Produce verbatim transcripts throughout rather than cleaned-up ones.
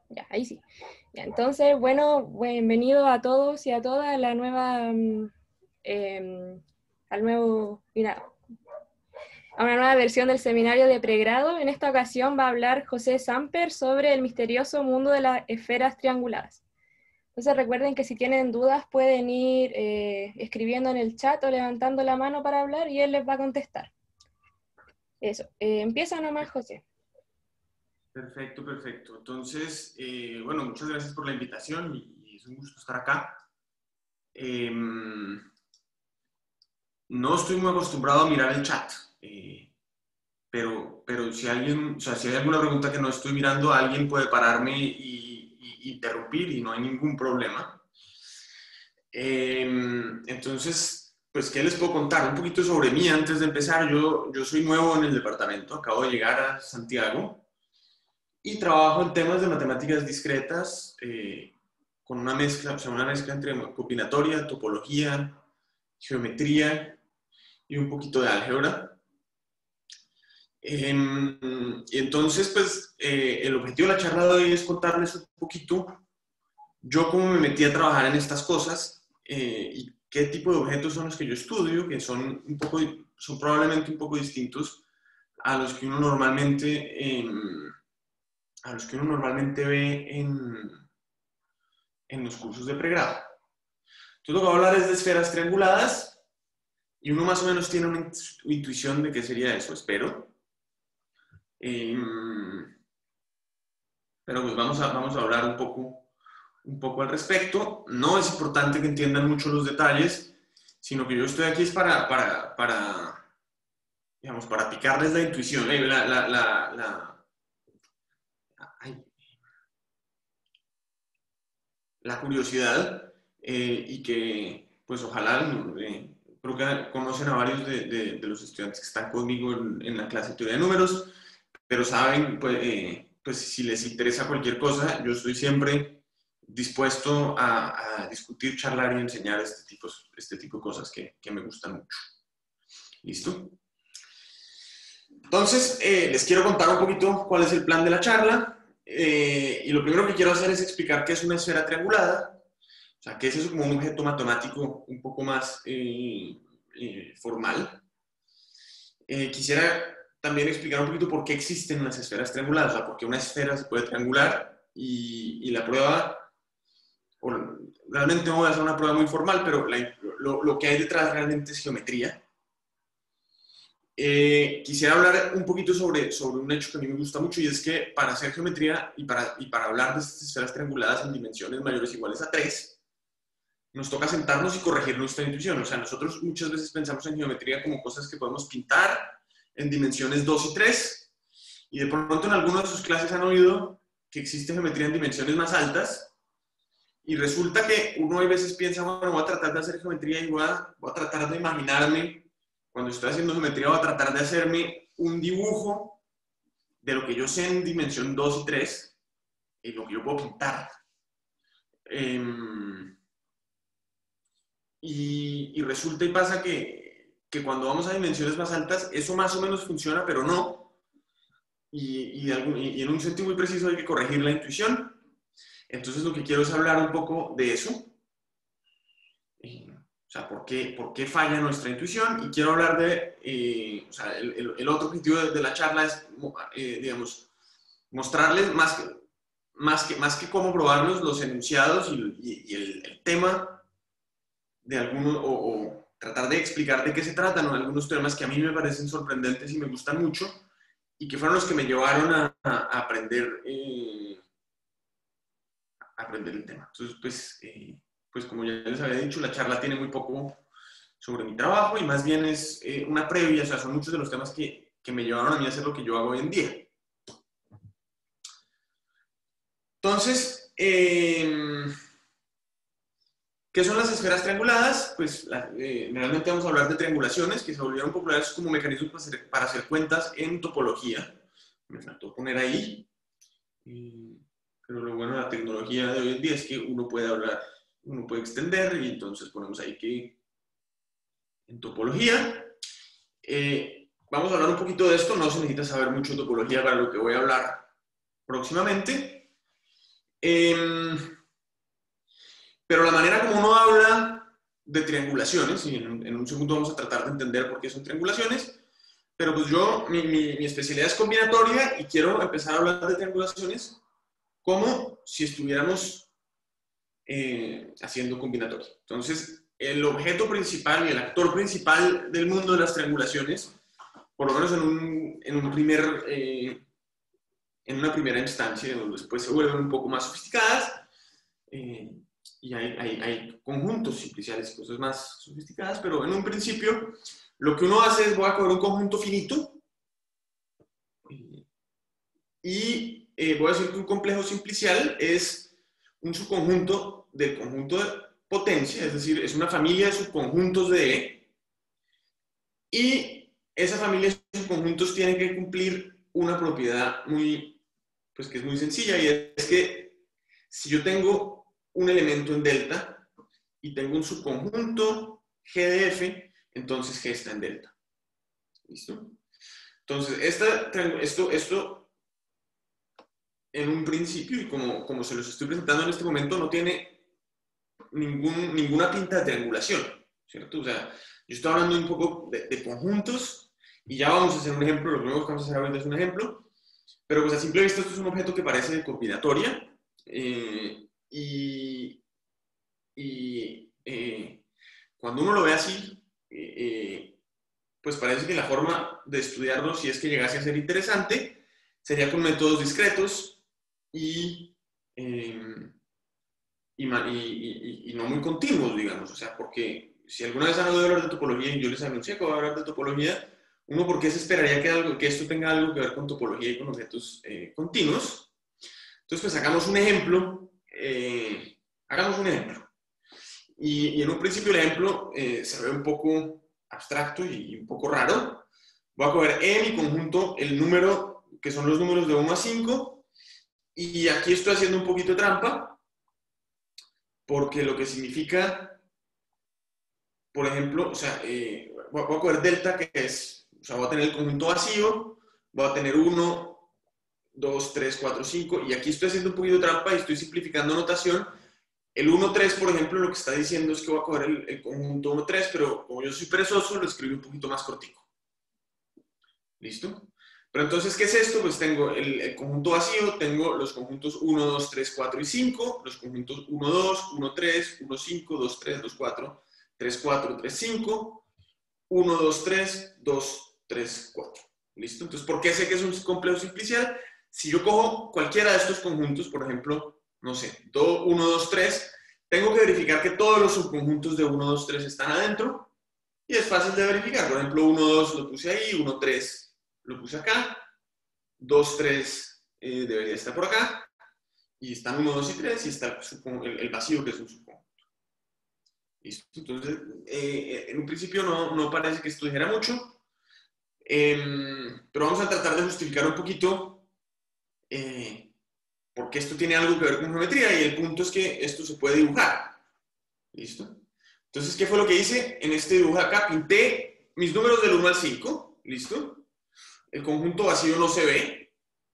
Ya, ahí sí. Ya, entonces, bueno, bienvenido a todos y a todas a la nueva, mm, em, al nuevo, mira, a una nueva versión del seminario de pregrado. En esta ocasión va a hablar José Samper sobre el misterioso mundo de las esferas trianguladas. Entonces recuerden que si tienen dudas pueden ir eh, escribiendo en el chat o levantando la mano para hablar y él les va a contestar. Eso, eh, empieza nomás, José. Perfecto, perfecto. Entonces, eh, bueno, muchas gracias por la invitación y, y es un gusto estar acá. Eh, no estoy muy acostumbrado a mirar el chat, eh, pero, pero si alguien, o sea, si hay alguna pregunta que no estoy mirando, alguien puede pararme y, y interrumpir y no hay ningún problema. Eh, entonces, pues, ¿qué les puedo contar? Un poquito sobre mí antes de empezar. Yo, yo soy nuevo en el departamento, acabo de llegar a Santiago. Y trabajo en temas de matemáticas discretas, eh, con una mezcla, o sea, una mezcla entre combinatoria, topología, geometría y un poquito de álgebra. Eh, y entonces, pues, eh, el objetivo de la charla de hoy es contarles un poquito yo cómo me metí a trabajar en estas cosas eh, y qué tipo de objetos son los que yo estudio, que son, un poco, son probablemente un poco distintos a los que uno normalmente... Eh, a los que uno normalmente ve en, en los cursos de pregrado. Entonces lo que voy a hablar es de esferas trianguladas y uno más o menos tiene una intuición de qué sería eso, espero. Eh, pero pues vamos a, vamos a hablar un poco, un poco al respecto. No es importante que entiendan mucho los detalles, sino que yo estoy aquí es para, para, para digamos, para picarles la intuición, eh, la, la, la, la, ay, la curiosidad eh, y que pues ojalá, eh, creo que conocen a varios de, de, de, los estudiantes que están conmigo en, en, la clase de teoría de números, pero saben, pues, eh, pues si les interesa cualquier cosa, yo estoy siempre dispuesto a, a discutir, charlar y enseñar este tipo, este tipo de cosas que, que me gustan mucho. ¿Listo? Entonces, eh, les quiero contar un poquito cuál es el plan de la charla. Eh, y lo primero que quiero hacer es explicar qué es una esfera triangulada. O sea, ¿qué es eso como un objeto matemático un poco más eh, eh, formal? Eh, quisiera también explicar un poquito por qué existen las esferas trianguladas, o sea, por qué una esfera se puede triangular y, y la prueba, o, realmente no voy a hacer una prueba muy formal, pero la, lo, lo que hay detrás realmente es geometría. Eh, quisiera hablar un poquito sobre, sobre un hecho que a mí me gusta mucho y es que para hacer geometría y para, y para hablar de estas esferas trianguladas en dimensiones mayores o iguales a tres, nos toca sentarnos y corregir nuestra intuición. O sea, nosotros muchas veces pensamos en geometría como cosas que podemos pintar en dimensiones dos y tres, y de pronto en alguna de sus clases han oído que existe geometría en dimensiones más altas, y resulta que uno a veces piensa, bueno, voy a tratar de hacer geometría y voy a, voy a tratar de imaginarme, cuando estoy haciendo geometría, voy a tratar de hacerme un dibujo de lo que yo sé en dimensión dos y tres, y lo que yo puedo pintar. Eh, Y, y resulta y pasa que, que cuando vamos a dimensiones más altas, eso más o menos funciona, pero no. Y, y, algún, y en un sentido muy preciso hay que corregir la intuición. Entonces lo que quiero es hablar un poco de eso. Eh, o sea, ¿por qué, por qué falla nuestra intuición? Y quiero hablar de, eh, o sea, el, el, el, otro objetivo de, de la charla es, eh, digamos, mostrarles más que, más, que, más que cómo probarlos, los enunciados y, y, y el, el tema de algunos, o, o tratar de explicar de qué se tratan, o algunos temas que a mí me parecen sorprendentes y me gustan mucho, y que fueron los que me llevaron a, a aprender, eh, a aprender el tema. Entonces, pues, eh, pues, como ya les había dicho, la charla tiene muy poco sobre mi trabajo, y más bien es eh, una previa, o sea, son muchos de los temas que, que me llevaron a mí a hacer lo que yo hago hoy en día. Entonces, eh, ¿qué son las esferas trianguladas? Pues la, eh, realmente vamos a hablar de triangulaciones que se volvieron populares como mecanismos para hacer, para hacer cuentas en topología. Me faltó poner ahí. Eh, pero lo bueno de la tecnología de hoy en día es que uno puede hablar, uno puede extender, y entonces ponemos ahí que en topología. Eh, vamos a hablar un poquito de esto. No se necesita saber mucho de topología para lo que voy a hablar próximamente. Eh, pero la manera como uno habla de triangulaciones, y en, en un segundo vamos a tratar de entender por qué son triangulaciones, pero pues yo, mi, mi, mi especialidad es combinatoria y quiero empezar a hablar de triangulaciones como si estuviéramos eh, haciendo combinatoria. Entonces, el objeto principal y el actor principal del mundo de las triangulaciones, por lo menos en, un, en, un primer, eh, en una primera instancia, donde después se vuelven un poco más sofisticadas, eh, y hay, hay, hay conjuntos simpliciales, cosas más sofisticadas, pero en un principio lo que uno hace es, voy a coger un conjunto finito, eh, y eh, voy a decir que un complejo simplicial es un subconjunto del conjunto de potencia, es decir, es una familia de subconjuntos de E, y esa familia de subconjuntos tiene que cumplir una propiedad muy, pues que es muy sencilla, y es que si yo tengo un elemento en delta y tengo un subconjunto G de F, entonces G está en delta. ¿Listo? Entonces, esta, esto, esto en un principio, y como, como se los estoy presentando en este momento, no tiene ningún, ninguna pinta de triangulación, ¿cierto? O sea, yo estoy hablando un poco de, de conjuntos, y ya vamos a hacer un ejemplo, lo primero que vamos a hacer ahorita es un ejemplo, pero pues a simple vista esto es un objeto que parece de combinatoria, eh, y, y eh, cuando uno lo ve así, eh, eh, pues parece que la forma de estudiarlo, si es que llegase a ser interesante, sería con métodos discretos y, eh, y, y, y, y no muy continuos, digamos. O sea, porque si alguna vez han oído hablar de topología y yo les anuncié que voy a hablar de topología, uno, ¿por qué se esperaría que, algo, que esto tenga algo que ver con topología y con objetos eh, continuos? Entonces, pues hagamos un ejemplo. Eh, hagamos un ejemplo. Y, y en un principio el ejemplo eh, se ve un poco abstracto y un poco raro. Voy a coger E, mi conjunto, el número, que son los números de uno a cinco, y aquí estoy haciendo un poquito de trampa, porque lo que significa, por ejemplo, o sea, eh, voy a coger delta, que es, o sea, voy a tener el conjunto vacío, voy a tener uno, dos, tres, cuatro, cinco, y aquí estoy haciendo un poquito de trampa y estoy simplificando notación. El uno tres, por ejemplo, lo que está diciendo es que voy a coger el, el conjunto uno tres, pero como yo soy perezoso, lo escribí un poquito más cortico. ¿Listo? Pero entonces, ¿qué es esto? Pues tengo el, el conjunto vacío, tengo los conjuntos uno, dos, tres, cuatro y cinco, los conjuntos uno, dos, uno, tres, uno, cinco, dos, tres, dos, cuatro, tres, cuatro, tres, cinco, uno, dos, tres, dos, tres, cuatro. ¿Listo? Entonces, ¿por qué sé que es un complejo simplicial? Si yo cojo cualquiera de estos conjuntos, por ejemplo, no sé, uno, dos, tres, tengo que verificar que todos los subconjuntos de uno, dos, tres están adentro, y es fácil de verificar. Por ejemplo, uno, dos lo puse ahí, uno, tres lo puse acá, dos, tres eh, debería estar por acá, y están uno, dos y tres, y está el, el vacío que es un subconjunto. ¿Listo? Entonces, eh, en un principio no, no parece que esto dijera mucho, eh, pero vamos a tratar de justificar un poquito eh, porque esto tiene algo que ver con geometría, y el punto es que esto se puede dibujar. ¿Listo? Entonces, ¿qué fue lo que hice? En este dibujo acá pinté mis números del uno al cinco. ¿Listo? El conjunto vacío no se ve.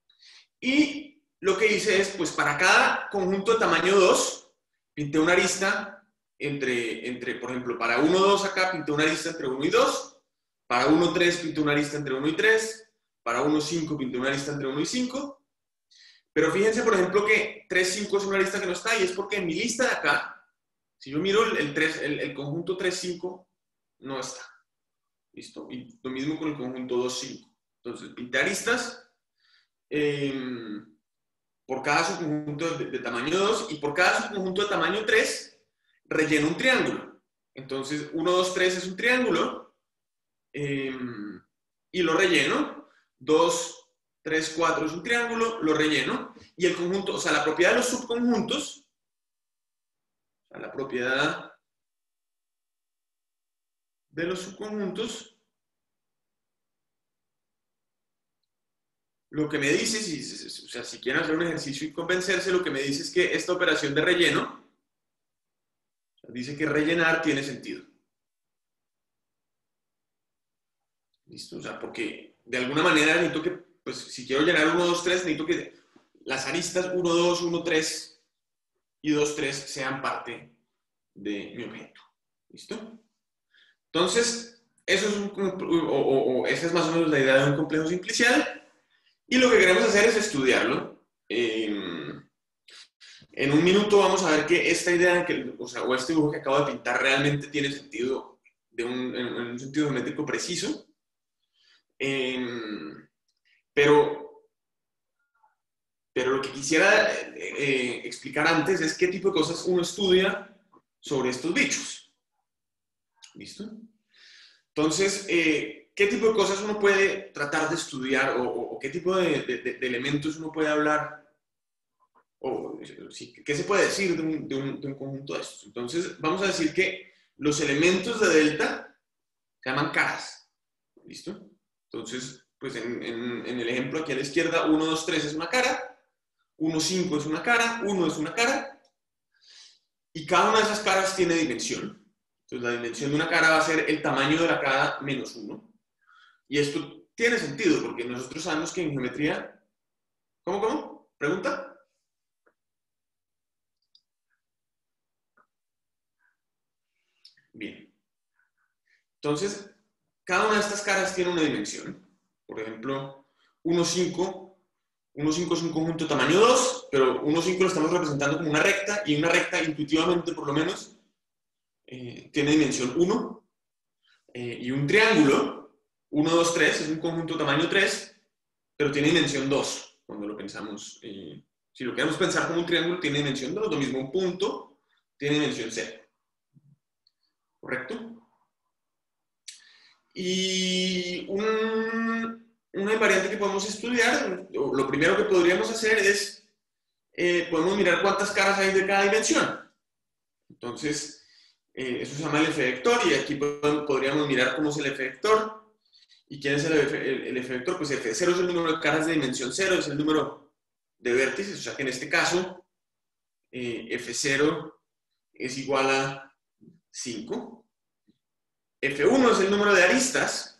Y lo que hice es, pues para cada conjunto de tamaño dos, pinté una arista entre, entre por ejemplo, para uno, dos acá pinté una arista entre uno y dos. Para uno, tres pinté una arista entre uno y tres. Para uno, cinco pinté una arista entre uno y cinco. Pero fíjense, por ejemplo, que tres, cinco es una lista que no está, y es porque en mi lista de acá, si yo miro el, tres, el, el conjunto tres, cinco, no está. ¿Listo? Y lo mismo con el conjunto dos, cinco. Entonces, pinté aristas eh, por cada subconjunto de, de tamaño dos, y por cada subconjunto de tamaño tres, relleno un triángulo. Entonces, uno, dos, tres es un triángulo, eh, y lo relleno. dos, tres, cuatro es un triángulo, lo relleno, y el conjunto, o sea, la propiedad de los subconjuntos, o sea, la propiedad de los subconjuntos, lo que me dice, si, o sea, si quieren hacer un ejercicio y convencerse, lo que me dice es que esta operación de relleno, o sea, dice que rellenar tiene sentido. ¿Listo? O sea, porque de alguna manera necesito que, pues si quiero llenar uno, dos, tres, necesito que las aristas uno, dos, uno, tres y dos, tres sean parte de mi objeto. ¿Listo? Entonces, eso es un, o, o, o esa es más o menos la idea de un complejo simplicial. Y lo que queremos hacer es estudiarlo. Eh, en un minuto vamos a ver que esta idea, que, o sea, o este dibujo que acabo de pintar realmente tiene sentido de un, en, en un sentido geométrico preciso. Eh, pero, pero lo que quisiera eh, eh, explicar antes es qué tipo de cosas uno estudia sobre estos bichos. ¿Listo? Entonces, eh, ¿qué tipo de cosas uno puede tratar de estudiar o, o, o qué tipo de, de, de elementos uno puede hablar? O, sí, ¿qué se puede decir de un, de, un, de un conjunto de estos? Entonces, vamos a decir que los elementos de delta se llaman caras. ¿Listo? Entonces, pues en, en, en el ejemplo aquí a la izquierda, uno, dos, tres es una cara, uno, cinco es una cara, uno es una cara, y cada una de esas caras tiene dimensión. Entonces, la dimensión de una cara va a ser el tamaño de la cara menos uno. Y esto tiene sentido, porque nosotros sabemos que en geometría... ¿Cómo, cómo? ¿Pregunta? Bien. Entonces, cada una de estas caras tiene una dimensión. Por ejemplo, uno, cinco. uno, cinco es un conjunto tamaño dos, pero uno, cinco lo estamos representando como una recta, y una recta, intuitivamente por lo menos, eh, tiene dimensión uno. Eh, y un triángulo, uno, dos, tres, es un conjunto tamaño tres, pero tiene dimensión dos, cuando lo pensamos. Eh, si lo queremos pensar como un triángulo, tiene dimensión dos, lo mismo un punto, tiene dimensión cero. ¿Correcto? Y un, una invariante que podemos estudiar, lo primero que podríamos hacer es, eh, podemos mirar cuántas caras hay de cada dimensión. Entonces, eh, eso se llama el efe vector, y aquí podríamos mirar cómo es el efe vector. ¿Y quién es el efe, el, el efe vector? Pues efe cero es el número de caras de dimensión cero, es el número de vértices, o sea que en este caso, eh, efe cero es igual a cinco. efe uno es el número de aristas.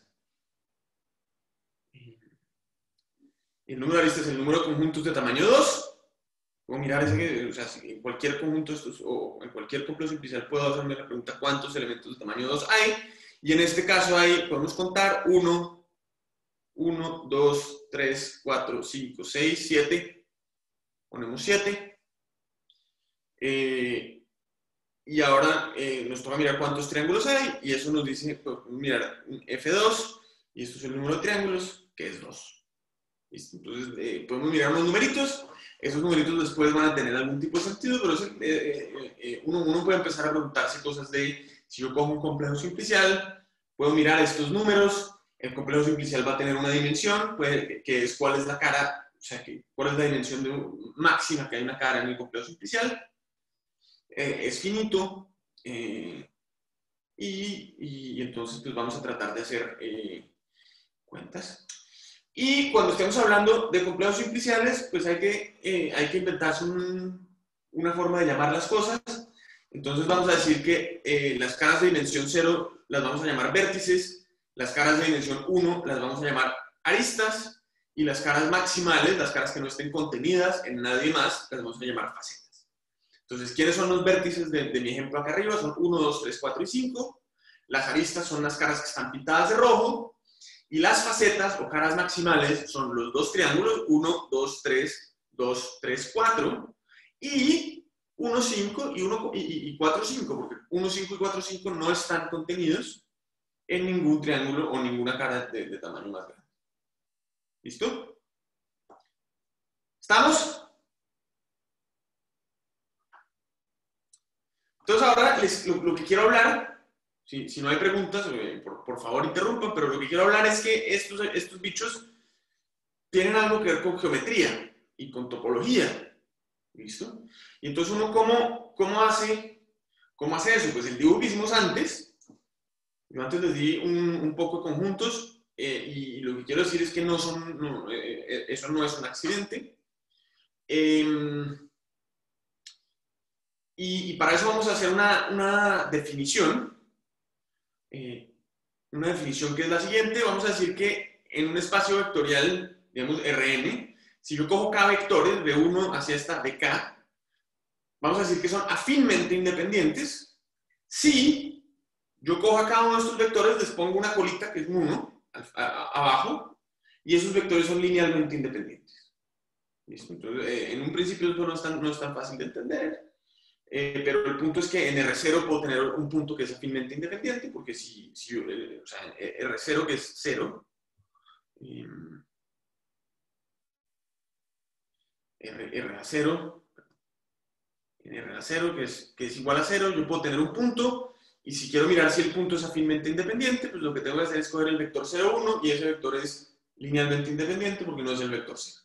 El número de aristas es el número de conjuntos de tamaño dos. Puedo mirar ese que, o sea, si en cualquier conjunto estos, o en cualquier complejo simplicial puedo hacerme la pregunta cuántos elementos de tamaño dos hay. Y en este caso hay, podemos contar uno, uno, dos, tres, cuatro, cinco, seis, siete. Ponemos siete. Eh, y ahora eh, nos toca mirar cuántos triángulos hay, y eso nos dice, pues, mirar efe dos, y esto es el número de triángulos, que es dos. ¿Listo? Entonces, eh, podemos mirar unos numeritos, esos numeritos después van a tener algún tipo de sentido, pero eh, eh, eh, uno, uno puede empezar a preguntarse cosas de, si yo cojo un complejo simplicial, puedo mirar estos números, el complejo simplicial va a tener una dimensión, puede, que es cuál es la cara, o sea, que, cuál es la dimensión de un, máxima que hay una cara en el complejo simplicial. Eh, es finito, eh, y, y entonces pues vamos a tratar de hacer eh, cuentas. Y cuando estemos hablando de complejos simpliciales, pues hay que, eh, hay que inventarse un, una forma de llamar las cosas. Entonces vamos a decir que eh, las caras de dimensión cero las vamos a llamar vértices, las caras de dimensión uno las vamos a llamar aristas, y las caras maximales, las caras que no estén contenidas en nadie más, las vamos a llamar facetas. Entonces, ¿quiénes son los vértices de, de mi ejemplo acá arriba? Son uno, dos, tres, cuatro y cinco. Las aristas son las caras que están pintadas de rojo. Y las facetas o caras maximales son los dos triángulos, uno, dos, tres, dos, tres, cuatro. Y uno, cinco y, y, y cuatro, cinco, porque uno, cinco y cuatro, cinco no están contenidos en ningún triángulo o ninguna cara de, de tamaño más grande. ¿Listo? ¿Estamos? Entonces ahora les, lo, lo que quiero hablar, si, si no hay preguntas, eh, por, por favor interrumpan, pero lo que quiero hablar es que estos, estos bichos tienen algo que ver con geometría y con topología. ¿Listo? Y entonces uno, ¿cómo, cómo, hace, cómo hace eso? Pues el dibujo que hicimos antes, yo antes les di un, un poco de conjuntos, eh, y lo que quiero decir es que no son, no, eh, eso no es un accidente. Eh, Y, y para eso vamos a hacer una, una definición, eh, una definición que es la siguiente. Vamos a decir que en un espacio vectorial, digamos, Rn, si yo cojo k vectores, de uno hacia esta bk, vamos a decir que son afinmente independientes si yo cojo a cada uno de estos vectores, les pongo una colita que es un uno abajo, y esos vectores son linealmente independientes. ¿Listo? Entonces, eh, en un principio eso no es tan, no es tan fácil de entender, eh, pero el punto es que en R cero puedo tener un punto que es afinmente independiente, porque si, si eh, o sea, R cero que es cero, eh, R, R a cero, en R a cero que es, que es igual a cero, yo puedo tener un punto, y si quiero mirar si el punto es afinmente independiente, pues lo que tengo que hacer es coger el vector cero, uno, y ese vector es linealmente independiente porque no es el vector cero.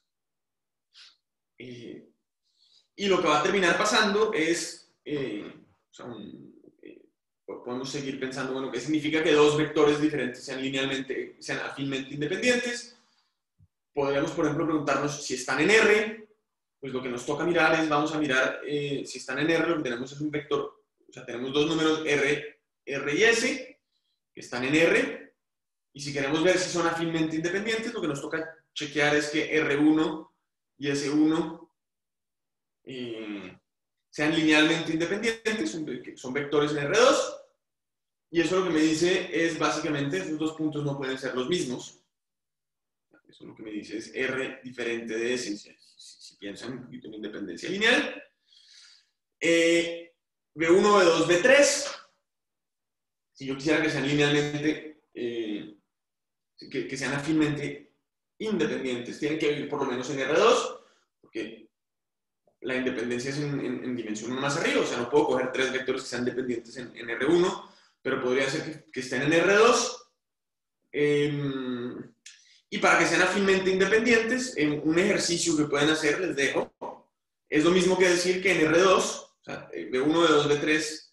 Eh, y lo que va a terminar pasando es, eh, o sea, un, eh, podemos seguir pensando, bueno, ¿qué significa que dos vectores diferentes sean linealmente, sean afinmente independientes? Podríamos, por ejemplo, preguntarnos si están en R, pues lo que nos toca mirar es, vamos a mirar eh, si están en R, lo que tenemos es un vector, o sea, tenemos dos números R, R y S, que están en R, y si queremos ver si son afinmente independientes, lo que nos toca chequear es que R uno y S uno eh, sean linealmente independientes, son, son vectores en R dos, y eso lo que me dice es básicamente, esos dos puntos no pueden ser los mismos. Eso lo que me dice es R diferente de S, si, si, si piensan un poquito en independencia lineal. Eh, B uno, B dos, B tres, si yo quisiera que sean linealmente, eh, que, que sean afinmente independientes, tienen que vivir por lo menos en R dos, porque la independencia es en, en, en dimensión uno más arriba, o sea, no puedo coger tres vectores que sean dependientes en, en R uno, pero podría ser que, que estén en R dos. Eh, y para que sean afinmente independientes, en un ejercicio que pueden hacer, les dejo, es lo mismo que decir que en R dos, o sea, B uno, B dos, B tres,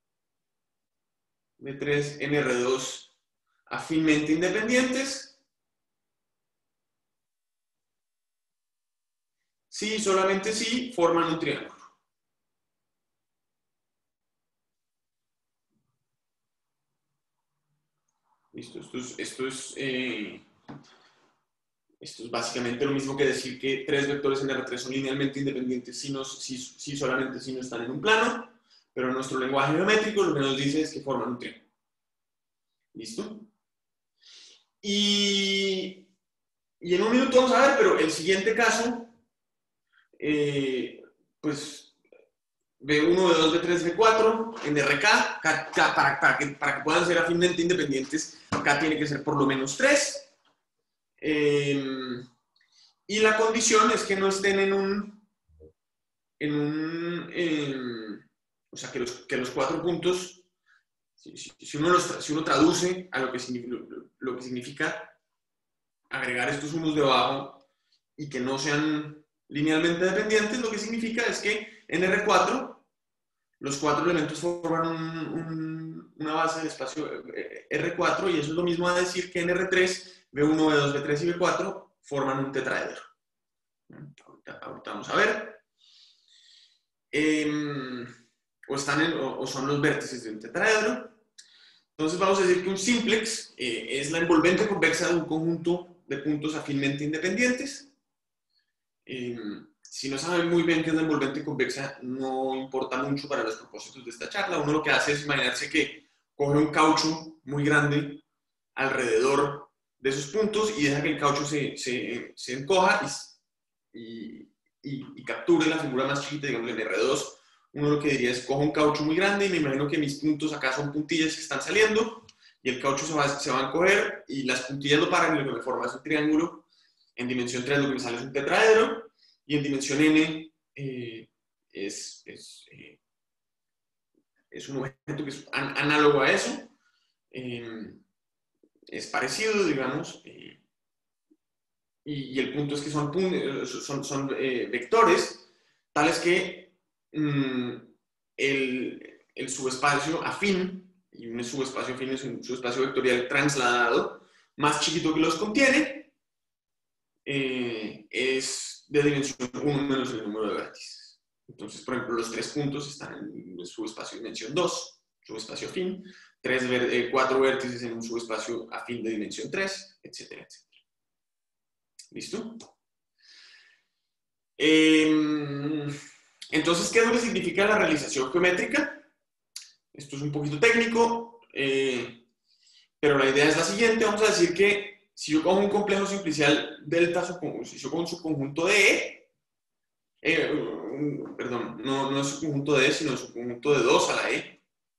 B tres en R dos afinmente independientes, si solamente si forman un triángulo. Listo, esto es, esto es, eh, esto es básicamente lo mismo que decir que tres vectores en R tres son linealmente independientes si, no, si, si solamente si no están en un plano, pero en nuestro lenguaje geométrico lo que nos dice es que forman un triángulo. ¿Listo? Y, y en un minuto vamos a ver, pero el siguiente caso, eh, pues B uno, B dos, B tres, B cuatro, en R K, K, K para, para, que, para que puedan ser afinmente independientes, K tiene que ser por lo menos tres. Eh, y la condición es que no estén en un, en un eh, o sea, que los, que los cuatro puntos, si, si, si, uno los, si uno traduce a lo que, lo, lo que significa agregar estos unos debajo y que no sean linealmente dependientes, lo que significa es que en R cuatro los cuatro elementos forman un, un, una base de espacio R cuatro, y eso es lo mismo a decir que en R tres, B uno, B dos, B tres y B cuatro forman un tetraedro. Ahorita, ahorita vamos a ver. Eh, o, están en, o, o son los vértices de un tetraedro. Entonces vamos a decir que un simplex eh, es la envolvente convexa de un conjunto de puntos afinmente independientes. Eh, si no saben muy bien qué es la envolvente convexa, no importa mucho para los propósitos de esta charla. Uno lo que hace es imaginarse que coge un caucho muy grande alrededor de esos puntos y deja que el caucho se, se, se encoja y, y, y, y capture la figura más chiquita, digamos en R dos. Uno lo que diría es, cojo un caucho muy grande y me imagino que mis puntos acá son puntillas que están saliendo y el caucho se va, se va a encoger y las puntillas lo paran y lo que me forma es un triángulo. En dimensión tres lo que me sale es un tetraedro y en dimensión n eh, es, es, eh, es un objeto que es an análogo a eso. Eh, es parecido, digamos, eh, y, y el punto es que son, son, son eh, vectores tales que mmm, el, el subespacio afín, y un subespacio afín es un subespacio vectorial trasladado más chiquito que los contiene, eh, es de dimensión uno menos el número de vértices. Entonces, por ejemplo, los tres puntos están en un subespacio de dimensión dos, subespacio afín, tres, eh, cuatro vértices en un subespacio afín de dimensión tres, etcétera, etcétera. ¿Listo? Eh, Entonces, ¿qué es lo que significa la realización geométrica? Esto es un poquito técnico, eh, pero la idea es la siguiente. Vamos a decir que si yo cojo un complejo simplicial delta, si yo cojo un subconjunto de E, eh, un, perdón, no, no es subconjunto de E, sino subconjunto de dos a la E.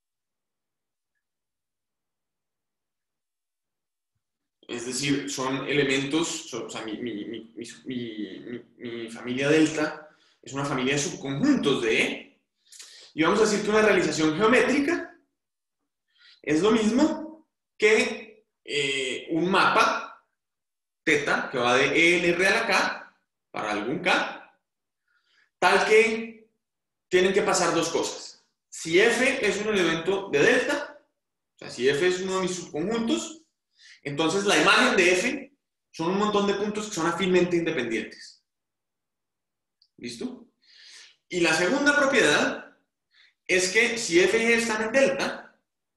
Es decir, son elementos, son, o sea, mi, mi, mi, mi, mi familia delta es una familia de subconjuntos de E. Y vamos a decir que una realización geométrica es lo mismo que eh, un mapa teta que va de E en R a la K para algún K, tal que tienen que pasar dos cosas. Si F es un elemento de delta, o sea, si F es uno de mis subconjuntos, entonces la imagen de F son un montón de puntos que son afínmente independientes. ¿Listo? Y la segunda propiedad es que si F y G están en delta,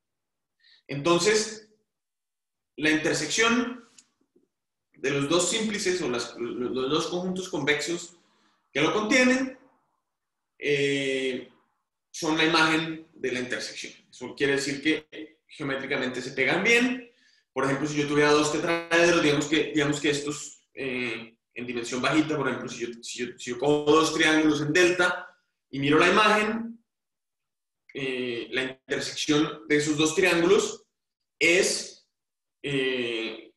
entonces la intersección de los dos símplices o las, los dos conjuntos convexos que lo contienen eh, son la imagen de la intersección. Eso quiere decir que geométricamente se pegan bien. Por ejemplo, si yo tuviera dos tetraedros, digamos que, digamos que estos eh, en dimensión bajita, por ejemplo, si yo, si, yo, si yo cojo dos triángulos en delta y miro la imagen, eh, la intersección de esos dos triángulos es eh,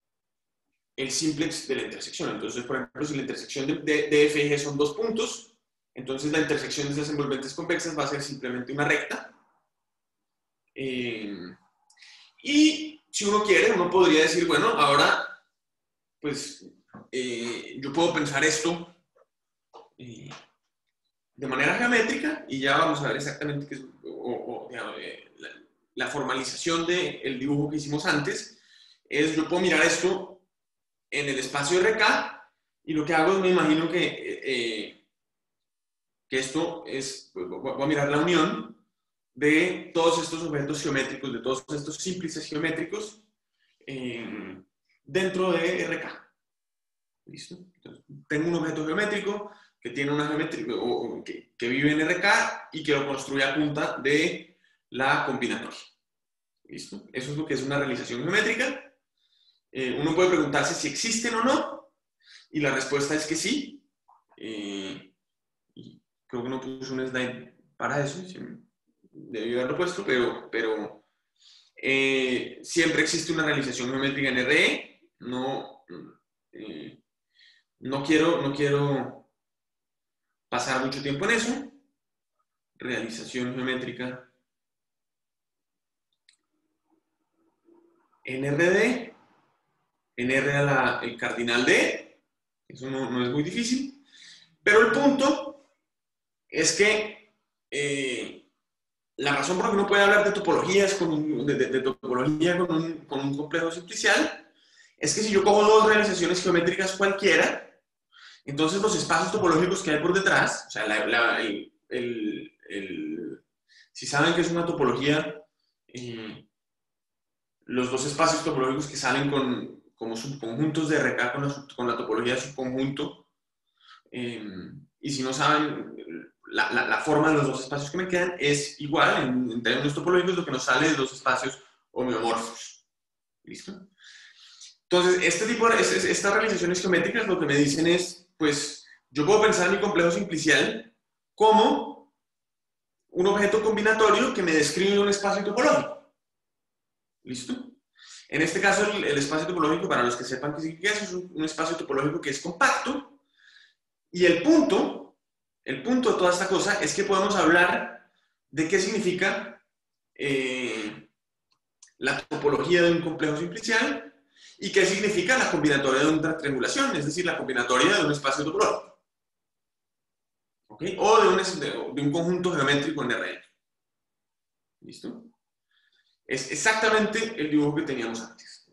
el simplex de la intersección. Entonces, por ejemplo, si la intersección de, de, de F y G son dos puntos, entonces la intersección de esas envolventes convexas va a ser simplemente una recta. Eh, y si uno quiere, uno podría decir, bueno, ahora, pues, eh, yo puedo pensar esto eh, de manera geométrica y ya vamos a ver exactamente qué es, o, o, ya, eh, la, la formalización del dibujo que hicimos antes. Es, yo puedo mirar esto en el espacio R K y lo que hago es, me imagino que, eh, que esto es, voy a mirar la unión de todos estos objetos geométricos, de todos estos símplices geométricos eh, dentro de R K. ¿Listo? Entonces, tengo un objeto geométrico que tiene una geometría, o, o que, que vive en R K y que lo construye a punta de la combinatoria. ¿Listo? Eso es lo que es una realización geométrica. Eh, uno puede preguntarse si existen o no, y la respuesta es que sí. Eh, y creo que no puse un slide para eso, debí haberlo puesto, pero, pero eh, siempre existe una realización geométrica en R E. No, eh, no, quiero, no quiero pasar mucho tiempo en eso. Realización geométrica en R D, en R a la el cardinal D, eso no, no es muy difícil, pero el punto es que eh, la razón por la que uno puede hablar de topologías con un, de, de, de topología con un, con un complejo simplicial es que si yo cojo dos realizaciones geométricas cualquiera, entonces los espacios topológicos que hay por detrás, o sea, la, la, el, el, el, si saben que es una topología, eh, los dos espacios topológicos que salen con, como subconjuntos de R K con la, con la topología de subconjunto, eh, y si no saben, la, la, la forma de los dos espacios que me quedan es igual en, en términos topológicos lo que nos sale de los espacios homeomorfos. ¿Listo? Entonces, este tipo de, estas realizaciones geométricas lo que me dicen es, pues, yo puedo pensar mi complejo simplicial como un objeto combinatorio que me describe un espacio topológico. ¿Listo? En este caso, el, el espacio topológico, para los que sepan qué significa eso, es un, un espacio topológico que es compacto. Y el punto, el punto de toda esta cosa es que podemos hablar de qué significa eh, la topología de un complejo simplicial y qué significa la combinatoria de una triangulación, es decir, la combinatoria de un espacio topológico. ¿Okay? O de un, de, de un conjunto geométrico en R N. ¿Listo? Es exactamente el dibujo que teníamos antes.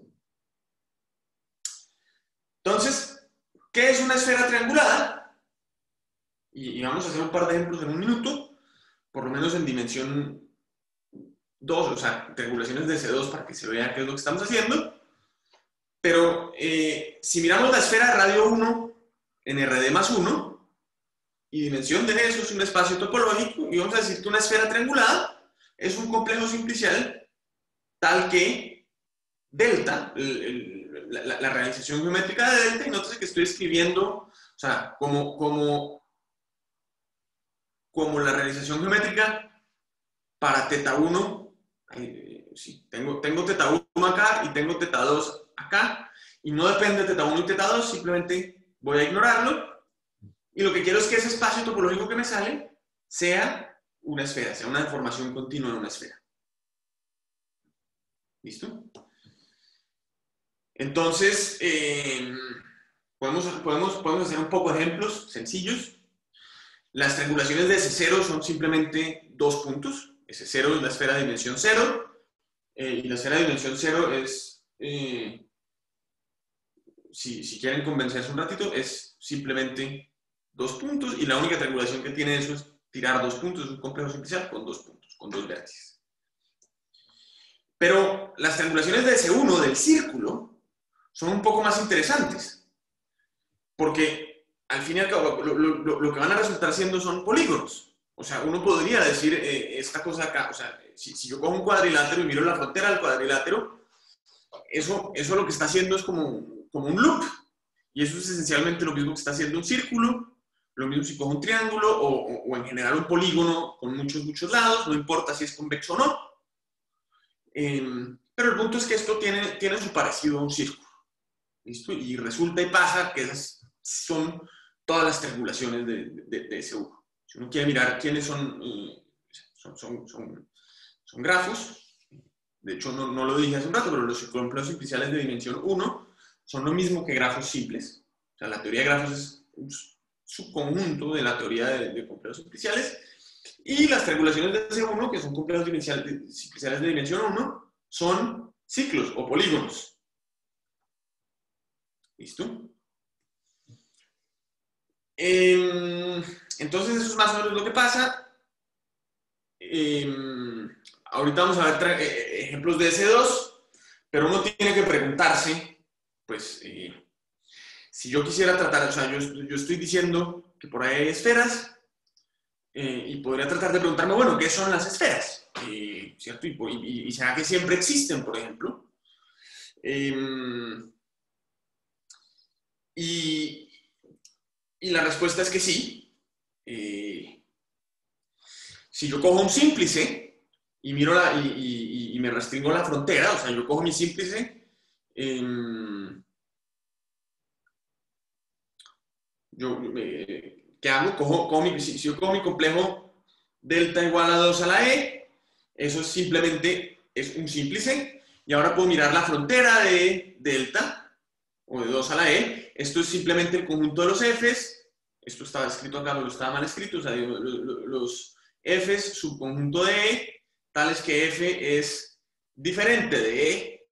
Entonces, ¿qué es una esfera triangulada? Y, y vamos a hacer un par de ejemplos en un minuto, por lo menos en dimensión dos, o sea, triangulaciones de C dos para que se vea qué es lo que estamos haciendo. Pero eh, si miramos la esfera de radio uno en R D más uno, y dimensión de eso es un espacio topológico, y vamos a decir que una esfera triangulada es un complejo simplicial tal que delta, el, el, la, la realización geométrica de delta, y nótese que estoy escribiendo, o sea, como, como, como la realización geométrica para teta uno, eh, sí, tengo, tengo teta uno acá y tengo teta dos acá, y no depende de teta uno y teta dos, simplemente voy a ignorarlo, y lo que quiero es que ese espacio topológico que me sale sea una esfera, sea una deformación continua en una esfera. ¿Listo? Entonces, eh, podemos, podemos, podemos hacer un poco de ejemplos sencillos. Las triangulaciones de ese cero son simplemente dos puntos. Ese cero es la esfera de dimensión cero, eh, y la esfera de dimensión cero es, eh, si, si quieren convencerse un ratito, es simplemente dos puntos, y la única triangulación que tiene eso es tirar dos puntos, es un complejo simplicial con dos puntos, con dos vértices. Pero las triangulaciones de ese uno, del círculo, son un poco más interesantes, porque al fin y al cabo lo, lo, lo que van a resultar siendo son polígonos. O sea, uno podría decir eh, esta cosa acá, o sea, si, si yo cojo un cuadrilátero y miro la frontera del cuadrilátero, eso, eso lo que está haciendo es como, como un loop, y eso es esencialmente lo mismo que está haciendo un círculo, lo mismo si cojo un triángulo, o, o, o en general un polígono con muchos, muchos lados, no importa si es convexo o no. Eh, pero el punto es que esto tiene, tiene su parecido a un círculo. ¿Listo? Y resulta y pasa que esas son todas las triangulaciones de, de, de ese uno. Si uno quiere mirar quiénes son, eh, son, son, son, son grafos, de hecho no, no lo dije hace un rato, pero los complejos simpliciales de dimensión uno son lo mismo que grafos simples. O sea, la teoría de grafos es un subconjunto de la teoría de, de complejos simpliciales, y las triangulaciones de ese uno, que son complejos simpliciales de dimensión uno, son ciclos o polígonos. ¿Listo? Eh, entonces eso es más o menos lo que pasa. Eh, ahorita vamos a ver eh, ejemplos de ese dos, pero uno tiene que preguntarse, pues, eh, si yo quisiera tratar, o sea, yo, yo estoy diciendo que por ahí hay esferas, eh, y podría tratar de preguntarme, bueno, ¿qué son las esferas? Eh, ¿Cierto? Y, y, y será que siempre existen, por ejemplo. Eh, y, y la respuesta es que sí. Eh, si yo cojo un símplice y miro la, y, y, y me restringo la frontera, o sea, yo cojo mi símplice, eh, yo, eh, ¿qué hago? Cojo, cojo mi, si, si yo cojo mi complejo delta igual a dos a la e, eso es simplemente es un símplice, y ahora puedo mirar la frontera de delta, o de dos a la e, esto es simplemente el conjunto de los f's, esto estaba escrito acá, pero estaba mal escrito, o sea, digo, los, los f's subconjunto de e, tales que f es diferente de e,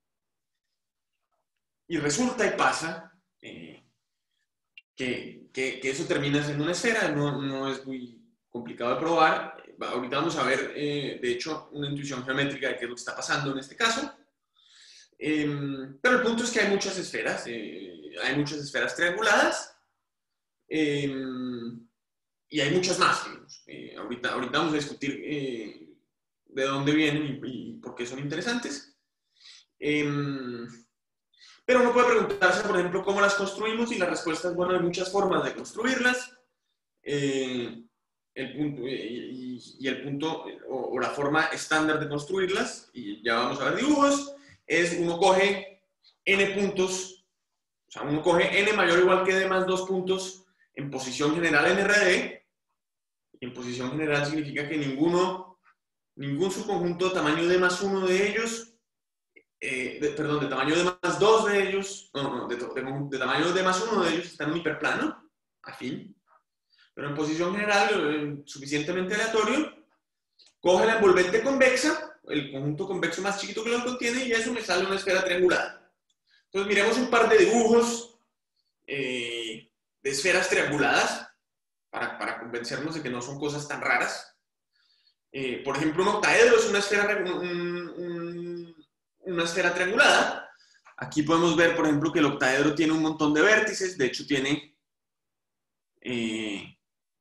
y resulta y pasa eh, que, que, que eso termina siendo una esfera, no, no es muy complicado de probar. Ahorita vamos a ver, eh, de hecho, una intuición geométrica de qué es lo que está pasando en este caso. Eh, pero el punto es que hay muchas esferas, eh, hay muchas esferas trianguladas, eh, y hay muchas más. Eh, ahorita, ahorita vamos a discutir eh, de dónde vienen y, y por qué son interesantes. Eh, pero uno puede preguntarse, por ejemplo, cómo las construimos, y la respuesta es, bueno, hay muchas formas de construirlas. Eh, el punto, y, y el punto o, o la forma estándar de construirlas, y ya vamos a ver dibujos, es uno coge n puntos, o sea, uno coge n mayor o igual que d más dos puntos en posición general en R D, y en posición general significa que ninguno, ningún subconjunto de tamaño d más uno de ellos, eh, de, perdón, de tamaño d más dos de ellos, no, no, de, de, de tamaño d más uno de ellos está en un hiperplano, afín. Pero en posición general, suficientemente aleatorio, coge la envolvente convexa, el conjunto convexo más chiquito que lo contiene, y eso me sale una esfera triangulada. Entonces miremos un par de dibujos eh, de esferas trianguladas para, para convencernos de que no son cosas tan raras. Eh, por ejemplo, un octaedro es una esfera, un, un, una esfera triangulada. Aquí podemos ver, por ejemplo, que el octaedro tiene un montón de vértices, de hecho tiene... Eh,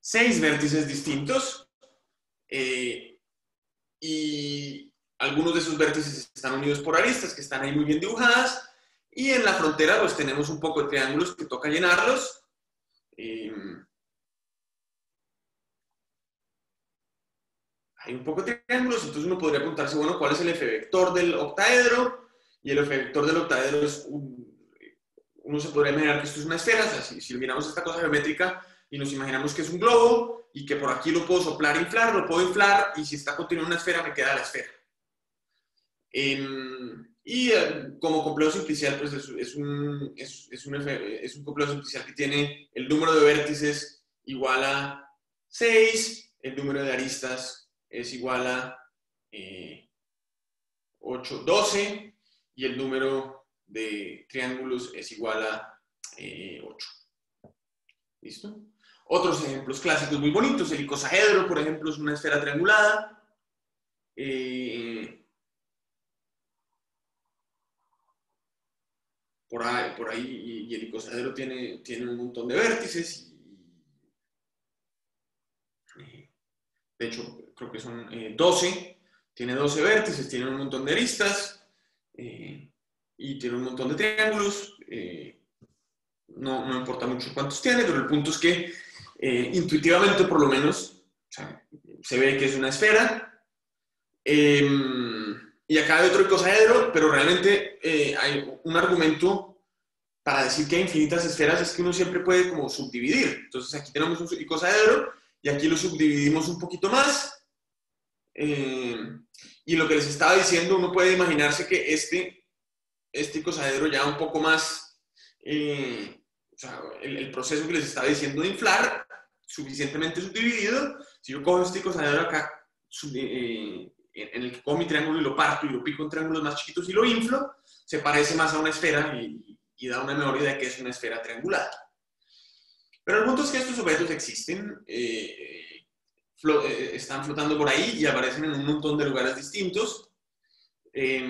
seis vértices distintos eh, y algunos de esos vértices están unidos por aristas que están ahí muy bien dibujadas, y en la frontera pues tenemos un poco de triángulos que toca llenarlos. Eh, hay un poco de triángulos, entonces uno podría preguntarse, bueno, ¿cuál es el eje vector del octaedro? Y el eje vector del octaedro es un... Uno se podría imaginar que esto es una esfera, o sea, si, si miramos esta cosa geométrica y nos imaginamos que es un globo y que por aquí lo puedo soplar e inflar, lo puedo inflar, y si está contenido en una esfera me queda la esfera. Eh, y eh, como complejo simplicial, pues es, es, un, es, es, un, es un complejo simplicial que tiene el número de vértices igual a seis, el número de aristas es igual a eh, ocho, doce, y el número de triángulos es igual a eh, ocho. ¿Listo? Otros ejemplos clásicos muy bonitos, el icosaedro, por ejemplo, es una esfera triangulada. Eh, por ahí, por ahí y, y el icosaedro tiene, tiene un montón de vértices. Y, de hecho, creo que son eh, doce. Tiene doce vértices, tiene un montón de aristas. Eh, y tiene un montón de triángulos. Eh, no, no importa mucho cuántos tiene, pero el punto es que eh, intuitivamente, por lo menos, o sea, se ve que es una esfera. Eh, y acá hay otro icosaedro, pero realmente eh, hay un argumento para decir que hay infinitas esferas, es que uno siempre puede como subdividir. Entonces aquí tenemos un icosaedro y aquí lo subdividimos un poquito más. Eh, y lo que les estaba diciendo, uno puede imaginarse que este este icosaedro ya un poco más, eh, o sea, el, el proceso que les estaba diciendo de inflar, suficientemente subdividido. Si yo cojo este icosaedro acá, sub, eh, en el que cojo mi triángulo y lo parto y lo pico en triángulos más chiquitos y lo inflo, se parece más a una esfera y, y da una mejor idea de que es una esfera triangular. Pero el punto es que estos objetos existen, eh, flo, eh, están flotando por ahí y aparecen en un montón de lugares distintos. Eh,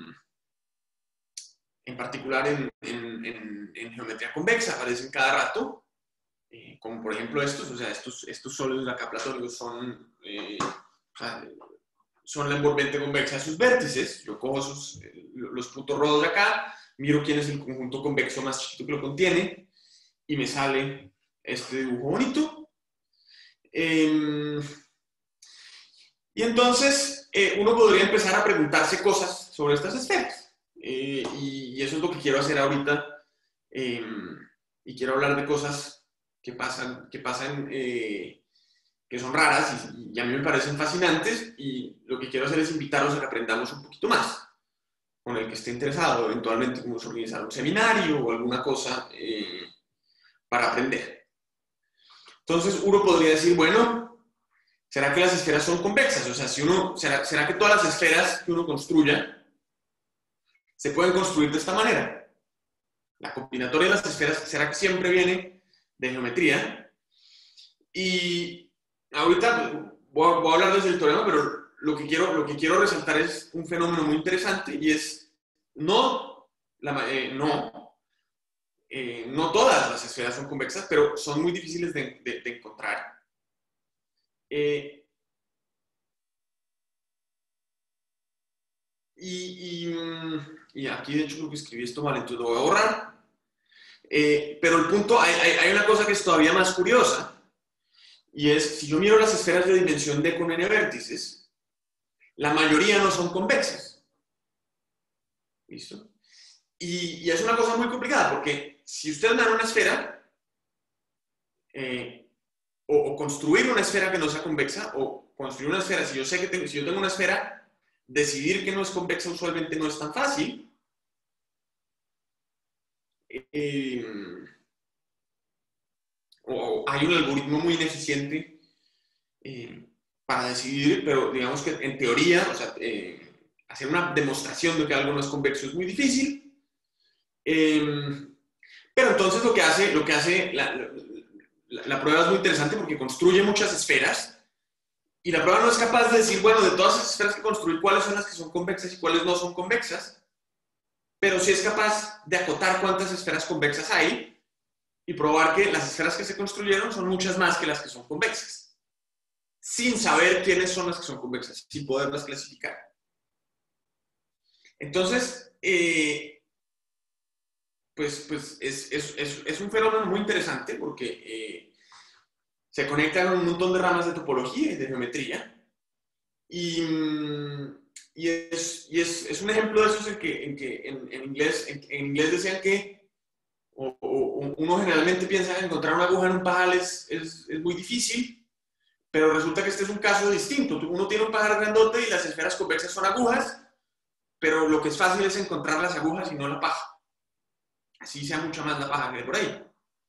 En particular en, en, en, en geometría convexa, aparecen cada rato, eh, como por ejemplo estos, o sea, estos, estos sólidos acá platónicos son, eh, o sea, son la envolvente convexa de sus vértices. Yo cojo esos, eh, los puntos rojos de acá, miro quién es el conjunto convexo más chiquito que lo contiene, y me sale este dibujo bonito. Eh, y entonces eh, uno podría empezar a preguntarse cosas sobre estas esferas. Eh, y, y eso es lo que quiero hacer ahorita, eh, y quiero hablar de cosas que pasan, que, pasan eh, que son raras y, y a mí me parecen fascinantes, y lo que quiero hacer es invitarlos a que aprendamos un poquito más, con el que esté interesado, eventualmente como organizar un seminario o alguna cosa eh, para aprender. Entonces uno podría decir, bueno, ¿será que las esferas son convexas? O sea, si uno, ¿será, ¿será que todas las esferas que uno construya se pueden construir de esta manera? La combinatoria de las esferas, ¿será que siempre viene de geometría? Y ahorita voy a, voy a hablar desde el teorema, pero lo que, quiero, lo que quiero resaltar es un fenómeno muy interesante, y es, no, la, eh, no, eh, no todas las esferas son convexas, pero son muy difíciles de, de, de encontrar. Eh, y, y Y aquí de hecho creo que escribí esto mal, entonces lo voy a borrar. Eh, pero el punto, hay, hay, hay una cosa que es todavía más curiosa, y es, si yo miro las esferas de dimensión D con n vértices, la mayoría no son convexas. ¿Listo? Y, y es una cosa muy complicada, porque si ustedes me dan una esfera, eh, o, o construir una esfera que no sea convexa, o construir una esfera, si yo sé que tengo, si yo tengo una esfera, decidir que no es convexa usualmente no es tan fácil. Eh, o hay un algoritmo muy ineficiente eh, para decidir, pero digamos que en teoría, o sea, eh, hacer una demostración de que algo no es convexo es muy difícil. Eh, pero entonces lo que hace, lo que hace la, la, la prueba es muy interesante, porque construye muchas esferas, y la prueba no es capaz de decir, bueno, de todas esas esferas que construir, cuáles son las que son convexas y cuáles no son convexas, pero sí es capaz de acotar cuántas esferas convexas hay, y probar que las esferas que se construyeron son muchas más que las que son convexas, sin saber quiénes son las que son convexas, sin poderlas clasificar. Entonces, eh, pues, pues es, es, es, es un fenómeno muy interesante porque eh, se conectan un montón de ramas de topología y de geometría, y, y, es, y es, es un ejemplo de esos en que en, que en, en, inglés, en, en inglés decían que o, o, uno generalmente piensa que encontrar una aguja en un pajar es, es, es muy difícil, pero resulta que este es un caso distinto. Uno tiene un pajar grandote y las esferas convexas son agujas, pero lo que es fácil es encontrar las agujas y no la paja. Así sea mucha más la paja que hay por ahí.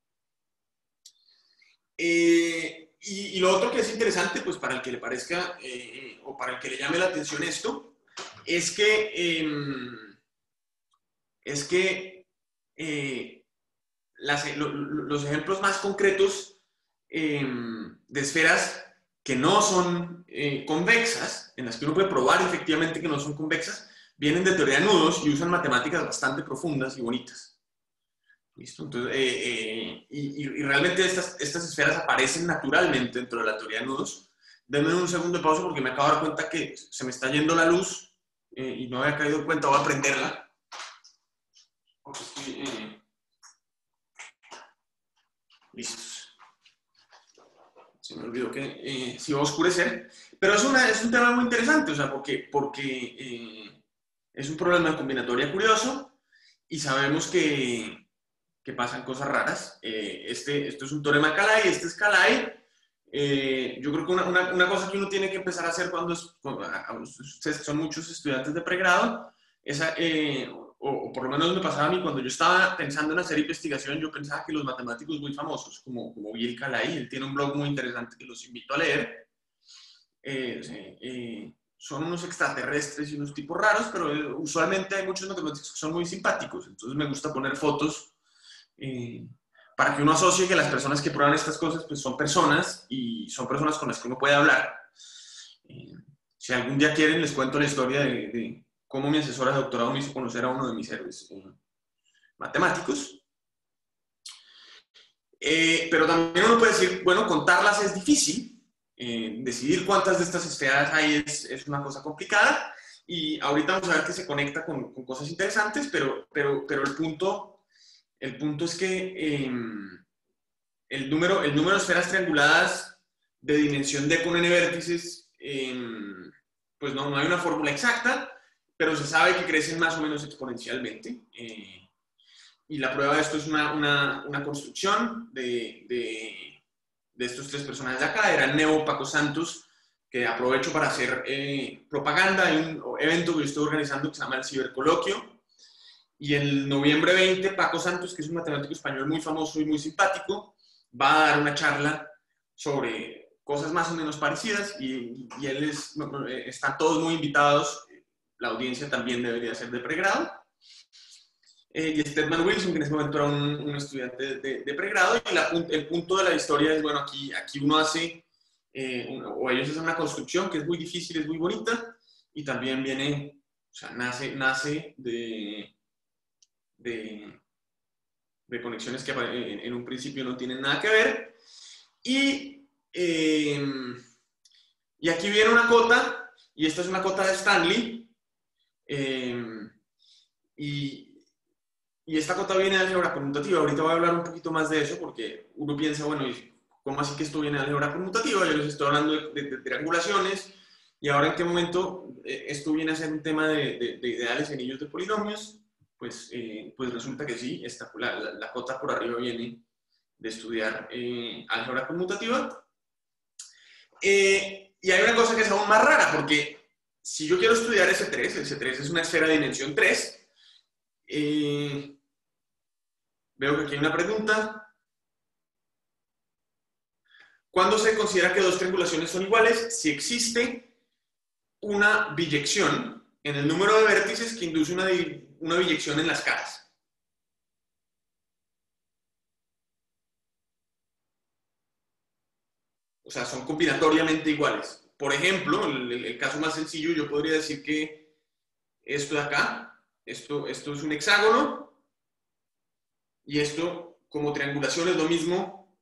Eh, y, y lo otro que es interesante, pues para el que le parezca, eh, o para el que le llame la atención esto, es que, eh, es que eh, las, lo, los ejemplos más concretos eh, de esferas que no son eh, convexas, en las que uno puede probar efectivamente que no son convexas, vienen de teoría de nudos y usan matemáticas bastante profundas y bonitas. ¿Listo? Entonces, eh, eh, y, y realmente estas, estas esferas aparecen naturalmente dentro de la teoría de nudos. Denme un segundo de pausa porque me acabo de dar cuenta que se me está yendo la luz eh, y no había caído en cuenta. Voy a prenderla. Porque estoy, eh... Listos. Se me olvidó que eh, se iba a oscurecer. Pero es, una, es un tema muy interesante, o sea, porque, porque eh, es un problema de combinatoria curioso y sabemos que que pasan cosas raras. Eh, este, esto es un teorema de Calais, este es Calais. Eh, yo creo que una, una, una cosa que uno tiene que empezar a hacer cuando, es, cuando ustedes son muchos estudiantes de pregrado, es, eh, o, o por lo menos me pasaba a mí, cuando yo estaba pensando en hacer investigación, yo pensaba que los matemáticos muy famosos, como, como Gilles Calais, él tiene un blog muy interesante que los invito a leer, eh, eh, son unos extraterrestres y unos tipos raros, pero usualmente hay muchos matemáticos que son muy simpáticos, entonces me gusta poner fotos Eh, para que uno asocie que las personas que prueban estas cosas pues son personas y son personas con las que uno puede hablar. Eh, si algún día quieren les cuento la historia de, de cómo mi asesora de doctorado me hizo conocer a uno de mis héroes eh, matemáticos. Eh, pero también uno puede decir, bueno, contarlas es difícil, eh, decidir cuántas de estas esferas hay es, es una cosa complicada, y ahorita vamos a ver que se conecta con, con cosas interesantes, pero, pero, pero el punto... El punto es que eh, el, número, el número de esferas trianguladas de dimensión D con n vértices, eh, pues no, no hay una fórmula exacta, pero se sabe que crecen más o menos exponencialmente. Eh, y la prueba de esto es una, una, una construcción de, de, de estos tres personajes de acá. Eran Neo, Paco Santos, que aprovecho para hacer eh, propaganda. Hay un evento que yo estoy organizando que se llama el Cibercoloquio. Y el noviembre veinte, Paco Santos, que es un matemático español muy famoso y muy simpático, va a dar una charla sobre cosas más o menos parecidas y, y él es, están todos muy invitados. La audiencia también debería ser de pregrado. Eh, y Stedman Wilson, que en ese momento era un, un estudiante de, de pregrado. Y la, el punto de la historia es, bueno, aquí, aquí uno hace, eh, un, o ellos hacen una construcción que es muy difícil, es muy bonita, y también viene, o sea, nace, nace de... De, de conexiones que en, en un principio no tienen nada que ver. Y, eh, y aquí viene una cota, y esta es una cota de Stanley, eh, y, y esta cota viene de álgebra conmutativa. Ahorita voy a hablar un poquito más de eso, porque uno piensa, bueno, ¿cómo así que esto viene de álgebra conmutativa? Yo les estoy hablando de, de, de triangulaciones, y ahora en qué momento esto viene a ser un tema de, de, de ideales en anillos de polinomios. Pues, eh, pues resulta que sí, esta, la, la, la cota por arriba viene de estudiar eh, álgebra conmutativa. Eh, y hay una cosa que es aún más rara, porque si yo quiero estudiar ese tres, ese tres es una esfera de dimensión tres, eh, veo que aquí hay una pregunta. ¿Cuándo se considera que dos triangulaciones son iguales? Si existe una biyección en el número de vértices que induce una una biyección en las caras. O sea, son combinatoriamente iguales. Por ejemplo, el, el caso más sencillo, yo podría decir que esto de acá, esto, esto es un hexágono, y esto como triangulación es lo mismo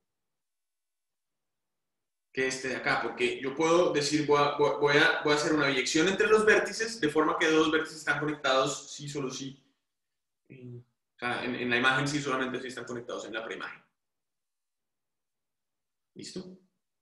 que este de acá, porque yo puedo decir, voy a, voy a, voy a hacer una biyección entre los vértices, de forma que dos vértices están conectados, sí, solo sí. En, o sea, en, en la imagen sí, solamente sí están conectados en la preimagen. ¿Listo?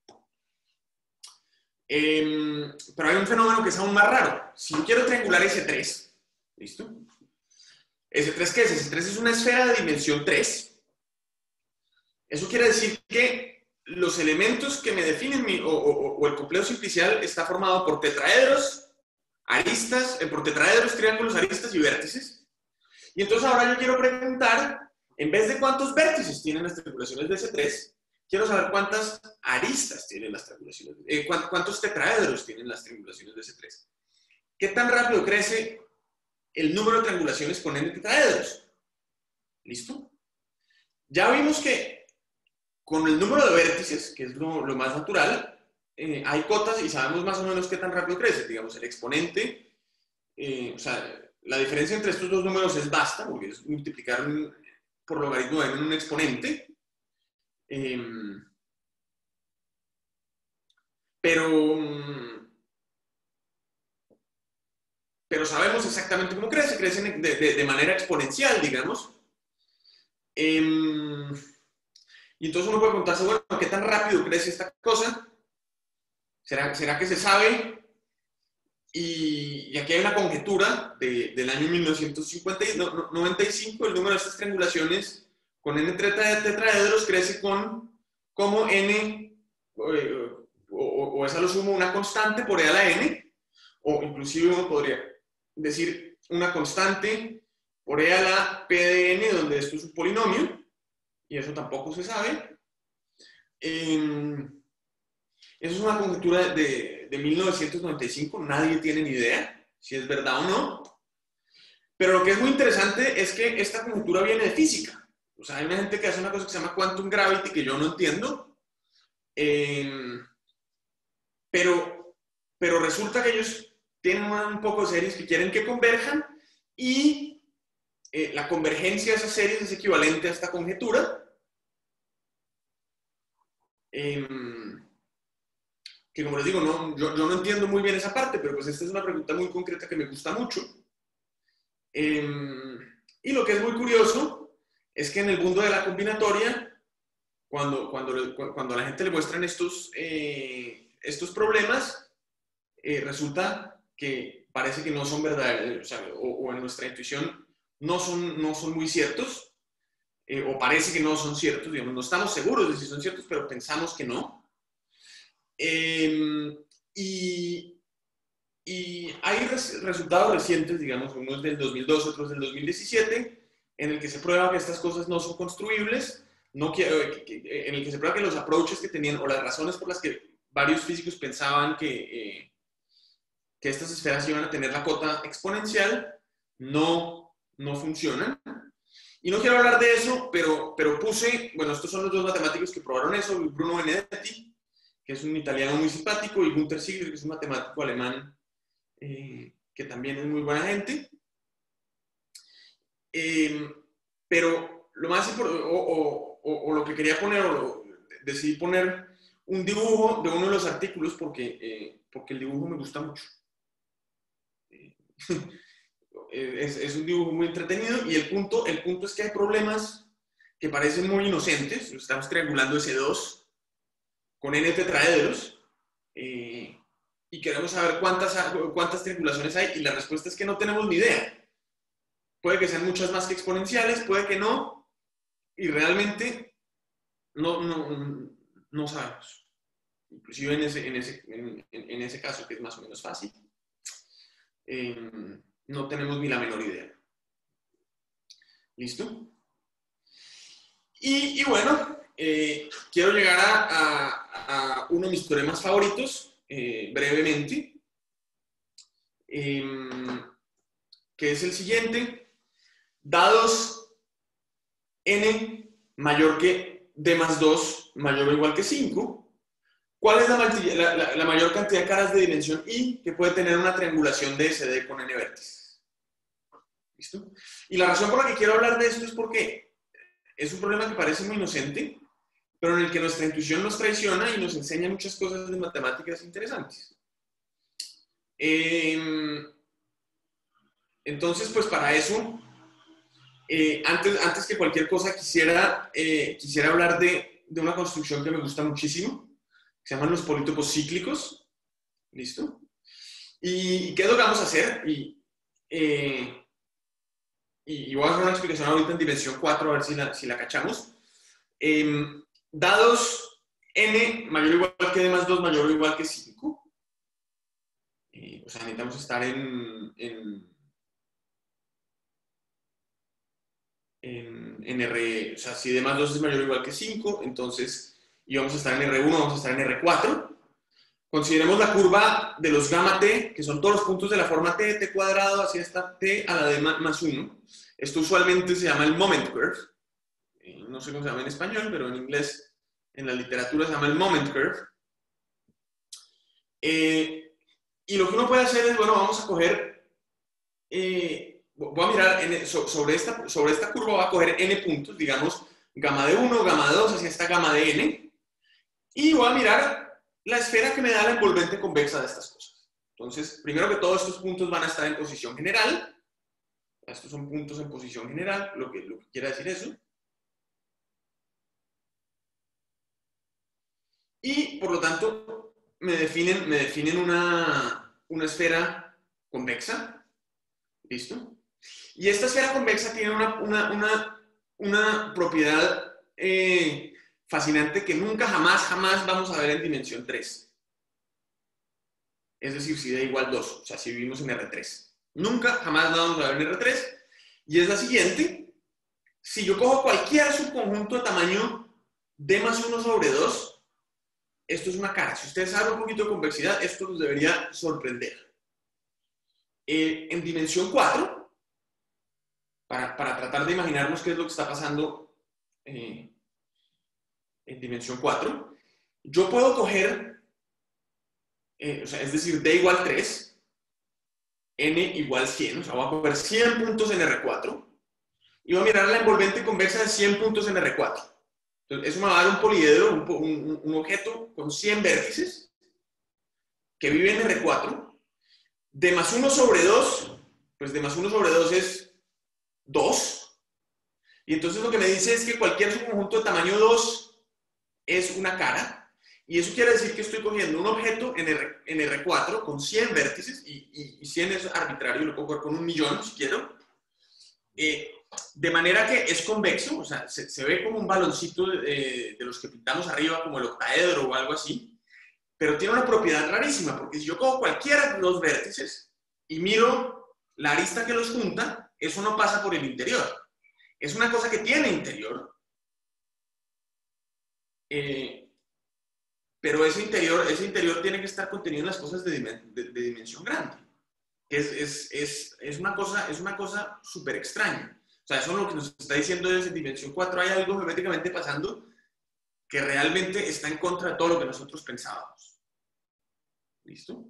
Eh, pero hay un fenómeno que es aún más raro. Si yo quiero triangular ese tres, ¿listo? ¿ese tres qué es? ese tres es una esfera de dimensión tres. Eso quiere decir que los elementos que me definen mi, o, o, o el complejo simplicial está formado por tetraedros, aristas, eh, por tetraedros, triángulos, aristas y vértices. Y entonces ahora yo quiero preguntar, en vez de cuántos vértices tienen las triangulaciones de ese tres, quiero saber cuántas aristas tienen las triangulaciones, eh, cuántos tetraedros tienen las triangulaciones de ese tres. ¿Qué tan rápido crece el número de triangulaciones con n tetraedros? ¿Listo? Ya vimos que con el número de vértices, que es lo, lo más natural, eh, hay cotas y sabemos más o menos qué tan rápido crece. Digamos, el exponente, eh, o sea, la diferencia entre estos dos números es basta, porque es multiplicar un, por logaritmo de n en un exponente. Eh, pero, pero sabemos exactamente cómo crece, crece de, de, de manera exponencial, digamos. Eh, y entonces uno puede preguntarse, bueno, ¿qué tan rápido crece esta cosa? ¿Será, será que se sabe? Y, y aquí hay una conjetura de, del año mil novecientos noventa y cinco, el número de estas triangulaciones con n tetraedros crece con como n, eh, o, o es a lo sumo una constante por e a la n, o inclusive uno podría decir una constante por e a la p de n, donde esto es un polinomio, y eso tampoco se sabe. Eh, eso es una conjetura de, de mil novecientos noventa y cinco, nadie tiene ni idea si es verdad o no. Pero lo que es muy interesante es que esta conjetura viene de física. O sea, hay una gente que hace una cosa que se llama quantum gravity que yo no entiendo. Eh, pero, pero resulta que ellos tienen un poco de series que quieren que converjan y eh, la convergencia de esas series es equivalente a esta conjetura. Eh, que como les digo, no, yo, yo no entiendo muy bien esa parte, pero pues esta es una pregunta muy concreta que me gusta mucho. Eh, y lo que es muy curioso es que en el mundo de la combinatoria, cuando, cuando, cuando a la gente le muestran estos, eh, estos problemas, eh, resulta que parece que no son verdaderos, o, sea, o, o en nuestra intuición no son, no son muy ciertos, eh, o parece que no son ciertos, digamos, no estamos seguros de si son ciertos, pero pensamos que no. Eh, y, y hay res, resultados recientes, digamos, unos del dos mil dos, otros del dos mil diecisiete, en el que se prueba que estas cosas no son construibles, no que, en el que se prueba que los approaches que tenían, o las razones por las que varios físicos pensaban que, eh, que estas esferas iban a tener la cota exponencial, no, no funcionan. Y no quiero hablar de eso, pero, pero puse, bueno, estos son los dos matemáticos que probaron eso, Bruno Benedetti, que es un italiano muy simpático, y Günter Ziegler, que es un matemático alemán eh, que también es muy buena gente. Eh, pero lo más importante, o, o, o, o lo que quería poner, o lo, decidí poner un dibujo de uno de los artículos porque, eh, porque el dibujo me gusta mucho. Eh, es, es un dibujo muy entretenido y el punto, el punto es que hay problemas que parecen muy inocentes. Estamos triangulando ese dos con n tetraedros eh, y queremos saber cuántas, cuántas triangulaciones hay y la respuesta es que no tenemos ni idea. Puede que sean muchas más que exponenciales, puede que no, y realmente no, no, no sabemos. Inclusive en ese, en, ese, en, en ese caso, que es más o menos fácil, eh, no tenemos ni la menor idea. ¿Listo? Y, y bueno, eh, quiero llegar a, a, a uno de mis teoremas favoritos, eh, brevemente, eh, que es el siguiente. Dados n mayor que d más dos mayor o igual que cinco, ¿cuál es la, la, la, la mayor cantidad de caras de dimensión i que puede tener una triangulación de S D con n vértices? ¿Listo? Y la razón por la que quiero hablar de esto es porque es un problema que parece muy inocente, pero en el que nuestra intuición nos traiciona y nos enseña muchas cosas de matemáticas interesantes. Eh, entonces, pues para eso, eh, antes, antes que cualquier cosa quisiera, eh, quisiera hablar de, de una construcción que me gusta muchísimo, que se llaman los polítopos cíclicos. ¿Listo? ¿Y qué es lo que vamos a hacer? Y, eh, y, y voy a hacer una explicación ahorita en dimensión cuatro, a ver si la, si la cachamos. Eh, dados n mayor o igual que d más dos mayor o igual que cinco, eh, o sea, necesitamos estar en, en, en, en R, o sea, si d más dos es mayor o igual que cinco, entonces, y vamos a estar en R uno, vamos a estar en R cuatro. Consideremos la curva de los gamma t, que son todos los puntos de la forma t, t cuadrado, hacia esta t a la d más uno. Esto usualmente se llama el moment curve. Eh, no sé cómo se llama en español, pero en inglés, en la literatura se llama el moment curve. Eh, y lo que uno puede hacer es, bueno, vamos a coger, eh, voy a mirar en, sobre, esta, sobre esta curva, voy a coger n puntos, digamos, gamma de uno, gamma de dos, hacia esta gamma de n, y voy a mirar la esfera que me da la envolvente convexa de estas cosas. Entonces, primero que todo, estos puntos van a estar en posición general. Estos son puntos en posición general, lo que, lo que quiere decir eso. Y, por lo tanto, me definen, me definen una, una esfera convexa. ¿Listo? Y esta esfera convexa tiene una, una, una, una propiedad eh, fascinante que nunca, jamás, jamás vamos a ver en dimensión tres. Es decir, si d igual dos, o sea, si vivimos en R tres. Nunca, jamás la vamos a ver en R tres. Y es la siguiente. Si yo cojo cualquier subconjunto de tamaño d más uno sobre dos, esto es una cara. Si ustedes saben un poquito de convexidad, esto los debería sorprender. Eh, en dimensión cuatro, para, para tratar de imaginarnos qué es lo que está pasando eh, en dimensión cuatro, yo puedo coger, eh, o sea, es decir, d igual tres, n igual cien, o sea, voy a coger cien puntos en R cuatro, y voy a mirar la envolvente convexa de cien puntos en R cuatro. Entonces, eso me va a dar un poliedro, un, un, un objeto con cien vértices, que vive en R cuatro, d más uno sobre dos, pues d más uno sobre dos es dos, y entonces lo que me dice es que cualquier subconjunto de tamaño dos es una cara, y eso quiere decir que estoy cogiendo un objeto en R, en R cuatro con cien vértices, y, y, y cien es arbitrario, lo puedo coger con un millón si quiero, eh, de manera que es convexo, o sea, se, se ve como un baloncito de, de los que pintamos arriba, como el octaedro o algo así, pero tiene una propiedad rarísima, porque si yo cojo cualquiera de los vértices y miro la arista que los junta, eso no pasa por el interior. Es una cosa que tiene interior, eh, pero ese interior, ese interior tiene que estar contenido en las cosas de, de, de dimensión grande. Es, es, es, es una cosa, es una cosa súper extraña. O sea, eso es lo que nos está diciendo desde dimensión cuatro. Hay algo geométricamente pasando que realmente está en contra de todo lo que nosotros pensábamos. ¿Listo?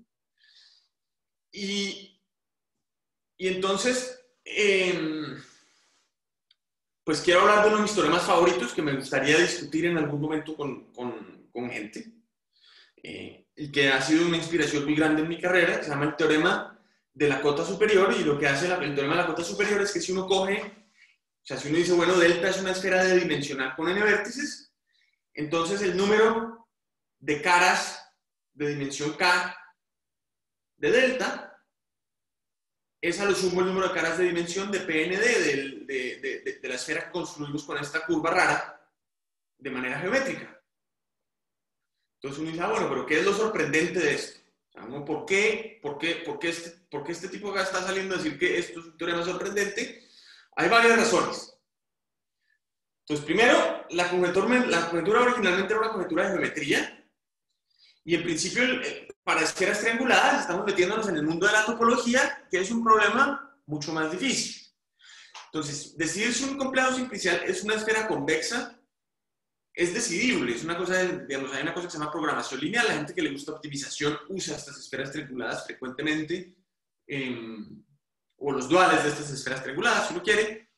Y, y entonces, eh, pues quiero hablar de uno de mis teoremas favoritos que me gustaría discutir en algún momento con, con, con gente, eh, y que ha sido una inspiración muy grande en mi carrera, que se llama el teorema de la cota superior. Y lo que hace la, el teorema de la cota superior es que si uno coge, o sea, si uno dice, bueno, delta es una esfera dimensional con n vértices, entonces el número de caras de dimensión k de delta es a lo sumo el número de caras de dimensión de P N D, de, de, de, de, de la esfera que construimos con esta curva rara de manera geométrica. Entonces uno dice, ah, bueno, pero ¿qué es lo sorprendente de esto? O sea, ¿no? ¿Por qué, por qué, por qué, este, por qué este tipo acá está saliendo a decir que esto es un teorema sorprendente? Hay varias razones. Entonces, primero, la conjetura, la conjetura originalmente era una conjetura de geometría, y en principio, para esferas trianguladas, estamos metiéndonos en el mundo de la topología, que es un problema mucho más difícil. Entonces, decidir si un complejo simplicial es una esfera convexa es decidible. Es una cosa, de, digamos, hay una cosa que se llama programación lineal. La gente que le gusta optimización usa estas esferas trianguladas frecuentemente, eh, o los duales de estas esferas trianguladas, si uno quiere.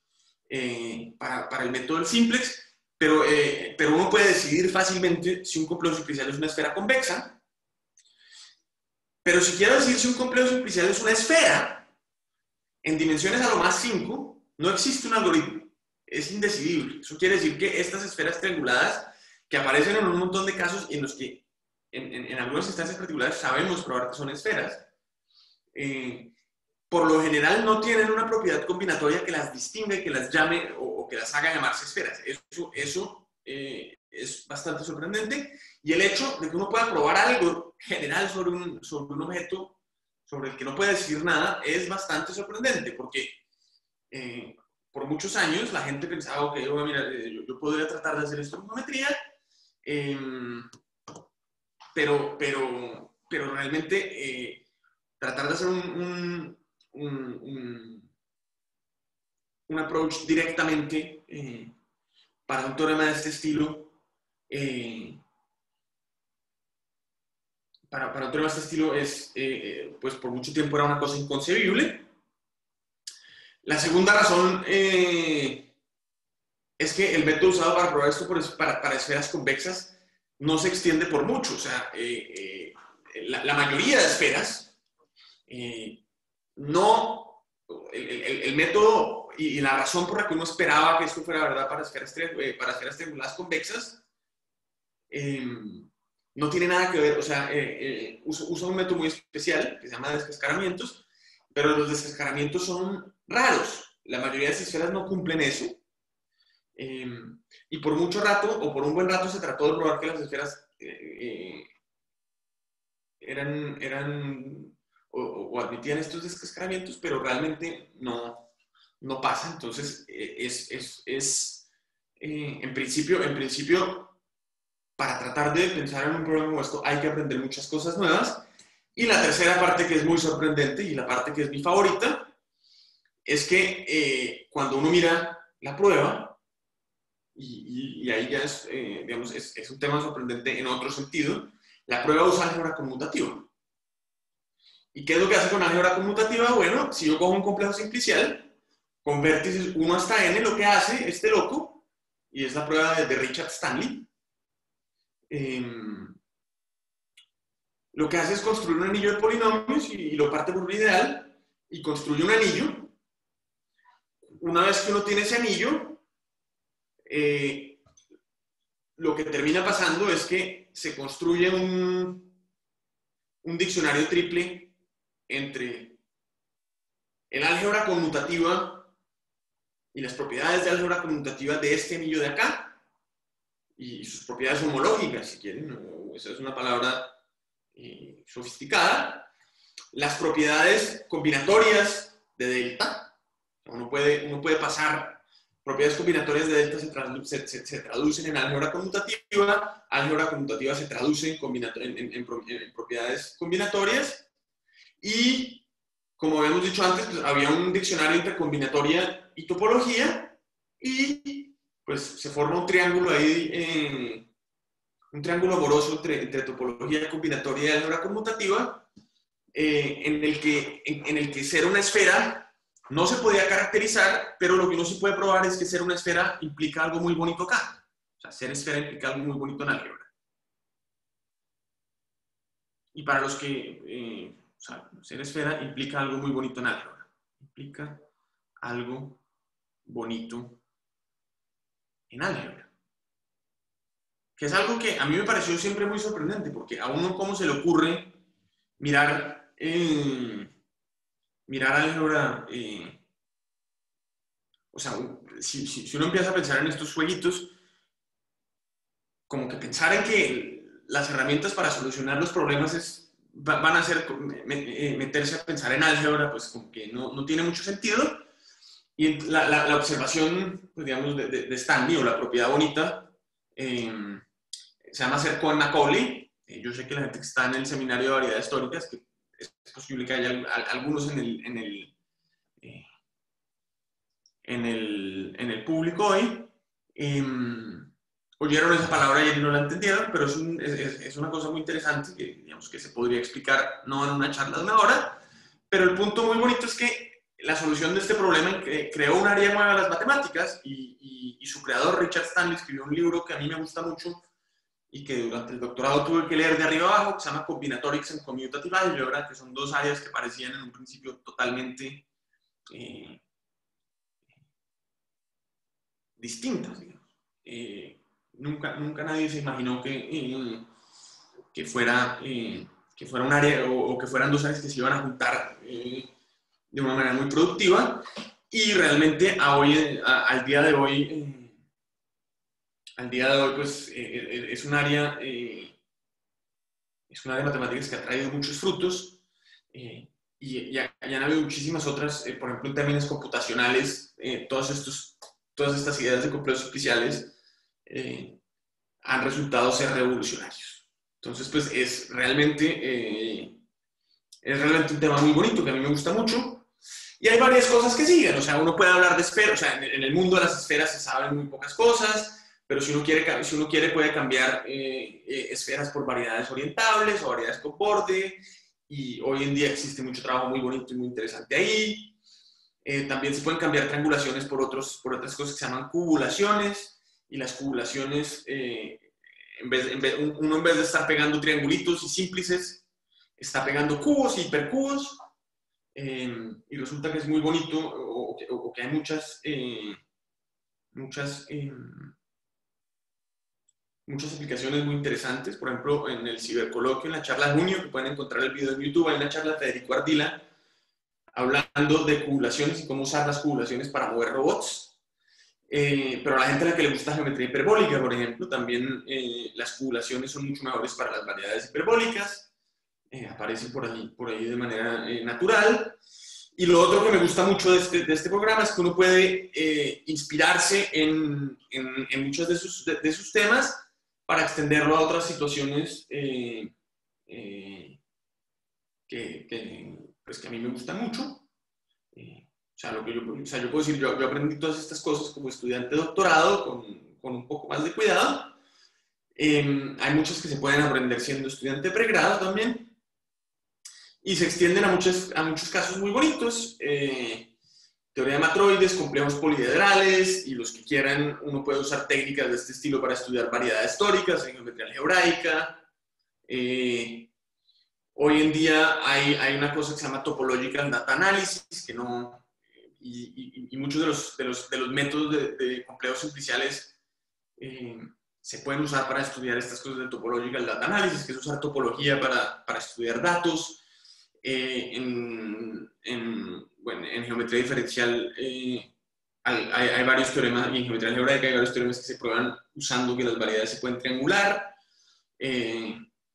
eh, para, para el método del simplex, pero, eh, pero uno puede decidir fácilmente si un complejo simplicial es una esfera convexa. Pero si quiero decir si un complejo simplicial es una esfera, en dimensiones a lo más cinco, no existe un algoritmo. Es indecidible. Eso quiere decir que estas esferas trianguladas, que aparecen en un montón de casos en los que en, en, en algunas instancias particulares sabemos probar que son esferas, eh, por lo general no tienen una propiedad combinatoria que las distinga y que las llame o, o que las haga llamarse esferas. Eso, eso eh, es bastante sorprendente. Y el hecho de que uno pueda probar algo general sobre un, sobre un objeto sobre el que no puede decir nada es bastante sorprendente, porque eh, por muchos años la gente pensaba, ok, oh, mira, yo, yo podría tratar de hacer esto en geometría, eh, pero, pero, pero realmente eh, tratar de hacer un, un, un, un, un approach directamente eh, para un teorema de este estilo, eh, para, para un teorema de este estilo es, eh, pues por mucho tiempo era una cosa inconcebible. La segunda razón eh, es que el método usado para probar esto por, para, para esferas convexas no se extiende por mucho. O sea, eh, eh, la, la mayoría de esferas eh, no, el, el, el método y, y la razón por la que uno esperaba que esto fuera verdad para esferas, eh, para esferas triangulares convexas eh, no tiene nada que ver. O sea, eh, eh, usa, usa un método muy especial que se llama descascaramientos, pero los descascaramientos son raros. La mayoría de las esferas no cumplen eso. Eh, y por mucho rato, o por un buen rato, se trató de probar que las esferas eh, eh, eran, eran o, o admitían estos descascaramientos, pero realmente no, no pasa. Entonces, eh, es, es, es eh, en principio, en principio, para tratar de pensar en un problema como esto, hay que aprender muchas cosas nuevas. Y la tercera parte que es muy sorprendente, y la parte que es mi favorita, es que eh, cuando uno mira la prueba, y, y, y ahí ya es, eh, digamos, es, es un tema sorprendente en otro sentido, la prueba usa álgebra conmutativa. ¿Y qué es lo que hace con álgebra conmutativa? Bueno, si yo cojo un complejo simplicial, con vértices uno hasta n, lo que hace este loco, y es la prueba de, de Richard Stanley, eh, lo que hace es construir un anillo de polinomios y, y lo parte por un ideal, y construye un anillo. Una vez que uno tiene ese anillo, eh, lo que termina pasando es que se construye un, un diccionario triple entre el álgebra conmutativa y las propiedades de álgebra conmutativa de este anillo de acá, y sus propiedades homológicas, si quieren. Esa es una palabra eh, sofisticada. Las propiedades combinatorias de delta. Uno puede, uno puede pasar propiedades combinatorias de delta, se, tradu se, se, se traducen en álgebra conmutativa, álgebra conmutativa se traduce en, en, en, en, en propiedades combinatorias, y como habíamos dicho antes, pues, había un diccionario entre combinatoria y topología, y pues se forma un triángulo ahí, eh, un triángulo amoroso entre, entre topología combinatoria y álgebra conmutativa, eh, en, el que, en, en el que ser una esfera no se podía caracterizar, pero lo que uno sí puede probar es que ser una esfera implica algo muy bonito acá. O sea, ser esfera implica algo muy bonito en álgebra. Y para los que, eh, o sea, ser esfera implica algo muy bonito en álgebra. Implica algo bonito en álgebra. Que es algo que a mí me pareció siempre muy sorprendente, porque a uno cómo se le ocurre mirar... Eh, mirar álgebra, eh, o sea, si, si, si uno empieza a pensar en estos jueguitos, como que pensar en que las herramientas para solucionar los problemas es, van a ser meterse a pensar en álgebra, pues como que no, no tiene mucho sentido. Y la, la, la observación, pues digamos, de, de, de Stanley, o la propiedad bonita, eh, se llama ser Cohen-Macaulay. Eh, yo sé que la gente que está en el seminario de variedades históricas, que es posible que haya algunos en el, en el, eh, en el, en el público hoy, eh, oyeron esa palabra y no la entendieron, pero es, un, es, es una cosa muy interesante que, digamos, que se podría explicar no en una charla de una hora, pero el punto muy bonito es que la solución de este problema eh, creó un área nueva de las matemáticas y, y, y su creador, Richard Stanley, escribió un libro que a mí me gusta mucho y que durante el doctorado tuve que leer de arriba abajo, que se llama Combinatorics and Commutative Algebra, que son dos áreas que parecían en un principio totalmente eh, distintas, digamos. Eh, nunca, nunca nadie se imaginó que, eh, que, fuera, eh, que fuera un área o, o que fueran dos áreas que se iban a juntar eh, de una manera muy productiva, y realmente a hoy, a, al día de hoy, eh, al día de hoy, pues eh, es un área, eh, es un área de matemáticas que ha traído muchos frutos, eh, y, y, y han habido muchísimas otras, eh, por ejemplo, en términos computacionales, eh, todos estos, todas estas ideas de complejos superficiales eh, han resultado ser revolucionarios. Entonces, pues es realmente, eh, es realmente un tema muy bonito que a mí me gusta mucho. Y hay varias cosas que siguen, o sea, uno puede hablar de esferas, o sea, en, en el mundo de las esferas se saben muy pocas cosas, pero si uno quiere, si uno quiere puede cambiar eh, eh, esferas por variedades orientables o variedades con borde, y hoy en día existe mucho trabajo muy bonito y muy interesante ahí. Eh, también se pueden cambiar triangulaciones por, otros, por otras cosas que se llaman cubulaciones, y las cubulaciones, eh, en vez, en vez, uno en vez de estar pegando triangulitos y símplices, está pegando cubos y hipercubos. Eh, y resulta que es muy bonito, o, o, que, o que hay muchas, eh, muchas, eh, muchas aplicaciones muy interesantes. Por ejemplo, en el cibercoloquio, en la charla de junio, que pueden encontrar el video en YouTube, hay una charla de Federico Ardila hablando de cubulaciones y cómo usar las cubulaciones para mover robots. Eh, pero a la gente a la que le gusta geometría hiperbólica, por ejemplo, también eh, las cubulaciones son mucho mejores para las variedades hiperbólicas. Eh, aparecen por ahí, por ahí de manera eh, natural. Y lo otro que me gusta mucho de este, de este programa es que uno puede eh, inspirarse en, en, en muchos de sus, de, de sus temas para extenderlo a otras situaciones eh, eh, que, que, pues que a mí me gustan mucho. Eh, o, sea, lo que yo, o sea, yo puedo decir, yo, yo aprendí todas estas cosas como estudiante de doctorado con, con un poco más de cuidado. Eh, hay muchas que se pueden aprender siendo estudiante de pregrado también. Y se extienden a muchos, a muchos casos muy bonitos. Eh, teoría de matroides, complejos polihedrales, y los que quieran, uno puede usar técnicas de este estilo para estudiar variedades históricas en geometría algebraica. Eh, hoy en día hay, hay una cosa que se llama topological data analysis, que no, y, y, y muchos de los, de, los, de los métodos de, de complejos simpliciales eh, se pueden usar para estudiar estas cosas de topological data analysis, que es usar topología para, para estudiar datos. Eh, en, en, bueno, en geometría diferencial eh, hay, hay, hay varios teoremas, y en geometría algebraica hay varios teoremas que se prueban usando que las variedades se pueden triangular, eh,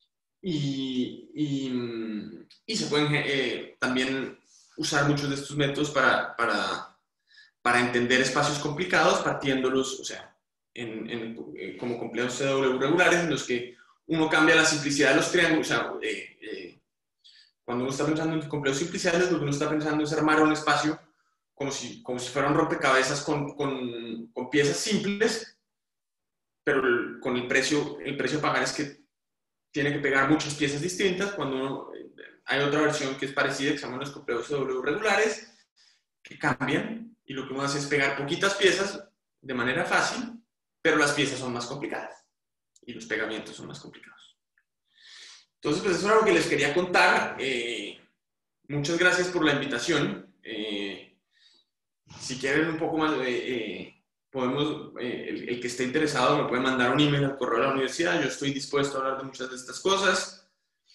y, y, y se pueden eh, también usar muchos de estos métodos para, para, para entender espacios complicados, partiéndolos, o sea, en, en, como complejos C W regulares, en los que uno cambia la simplicidad de los triángulos, o sea, eh, eh, cuando uno está pensando en complejos simpliciales, lo que uno está pensando es armar un espacio como si, como si fuera un rompecabezas con, con, con piezas simples, pero el, con el precio, el precio a pagar es que tiene que pegar muchas piezas distintas. Cuando uno, hay otra versión que es parecida, que se llaman los complejos W regulares, que cambian, y lo que uno hace es pegar poquitas piezas de manera fácil, pero las piezas son más complicadas, y los pegamientos son más complicados. Entonces, pues eso era lo que les quería contar. Eh, muchas gracias por la invitación. Eh, si quieren un poco más, eh, eh, podemos, eh, el, el que esté interesado me puede mandar un email al correo de la universidad. Yo estoy dispuesto a hablar de muchas de estas cosas.